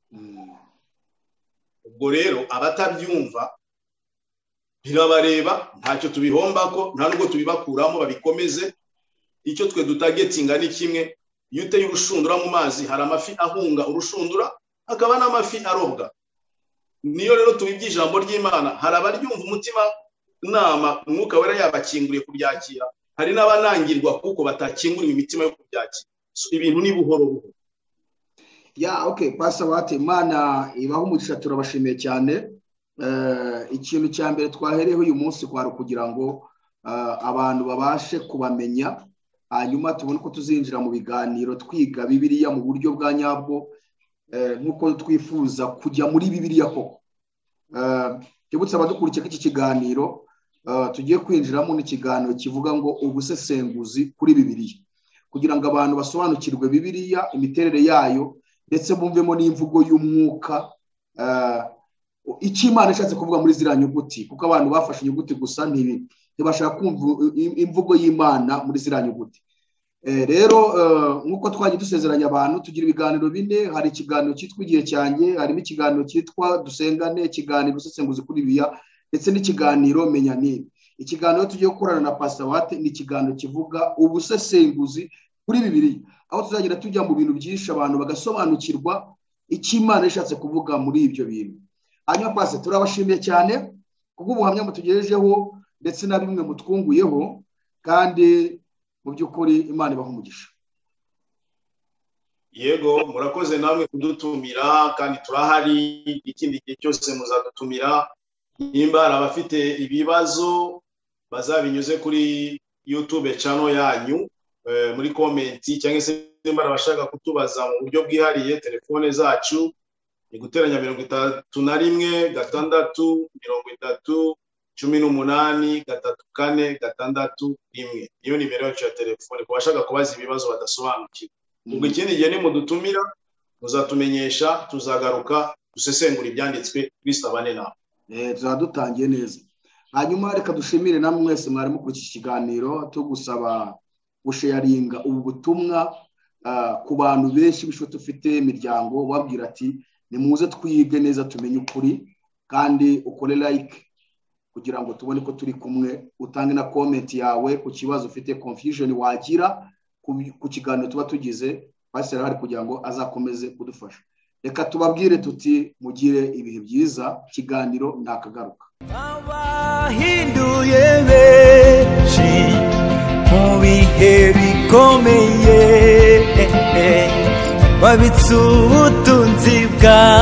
Ubwo rero abatabyumva birabareba, ntacyo tubihomba ko, nta nubwo tubibakuramo, babikomeze. Icyo twe dutagetinga ni kimwe, iyo uteye urushundura mu mazi hari amafi ahunga urushundura, hakaba n'amafi arobwa. Niyo rero tubibye ijambo ry'Imana, hari abaryumva umutima nama umwuka wera yabakinguriye kubyakira, hari n'abanangirwa kuko batakinguriwe imitima yo kubyakira. So, ibintu ni buhoro buhoro. Ya okay, Pastor Bahati, Imana ibaho umugisha, turabashimiye cyane. Uh, ikintu cya mbere twahereho uyu munsi kwari kugira ngo uh, abantu babashe kubamenya, hanyuma tubone ko tuzinjira mu biganiro twiga Bibiliya mu buryo bwa nyabwo, uh, nkuko twifuza kujya muri Bibiliya koko. Uh, kibutsa abadukurikiye ko iki kiganiro uh, tugiye kwinjiramo n'ikiganiro kivuga ngo ubusesenguzi kuri Bibiliya, kugira ngo abantu basobanukirwe Bibiliya, imiterere yayo, ndetse bumvemo n'imvugo y'umwuka, uh, icyo Imana ishatse kuvuga muri ziriya nyuguti, kuko abantu bafashe inyuguti gusa ntibashaka kumva imvugo y'Imana muri ziriya nyuguti. Eh, rero uh, nkuko twagiye dusezeranya abantu, tugira ibiganiro bine. Hari ikiganiro cyitwa Igihe cyanjye, harimo ikiganiro cyitwa Dusengane, ikiganiro usesenguzi kuri Bibiliya, ndetse n'ikiganiro Menya Nini. Ikiganiro tugiye gukorana na Pastor Bahati ni ikiganiro kivuga ubusesenguzi kuri Bibiliya, aho tuzagira tujya mu bintu byinshi abantu bagasobanukirwa icyo Imana ishatse kuvuga muri ibyo bintu. Hanyuma Pastor, turabashimiye cyane kubw'ubuhamya mutugejejeho ndetse na bimwe mutwunguyeho, kandi mu by'ukuri Imana ibaha umugisha. Yego, murakoze namwe kudutumira, kandi turahari, ikindi gihe cyose muzadutumira. Nimba hari abafite ibibazo bazabinyuze kuri YouTube channel yanyu, e, muri comment, cyangwa se nimba abashaka kutubaza mu buryo bwihariye, telefone zacu ni guteranya mirongo itatu na rimwe gatandatu mirongo itatu cumi n'umunani gatatu kane gatandatu rimwe. Iyo nimero yacu ya telefone kubashaka kubaza ibibazo badasobanukiwe. Ubwo ikindi gihe nimudutumira muzatumenyesha, tuzagaruka dusesengura ibyanditswe, Kristo abane nawe. Eh, tuzadutangiye neza. Hanyuma reka dushimire namwe mwese mwari muri iki kiganiro, tugusaba gusharinga ubu butumwa ku bantu benshi bishoboka ufite imiryango wabwira ati nimuze twige neza tumenye ukuri kandi ukore like kugira ngo tubone ko turi kumwe utange na comment yawe ku kibazo ufite confusion wagira ku kiganiro tuba tugize pastor hari kugira ngo azakomeze kudufasha reka tubabwire tuti mugire ibihe byiza kiganiro ndakagaruka abahinduye benshi mu bihe bikomeye babitse ubutunzi bwa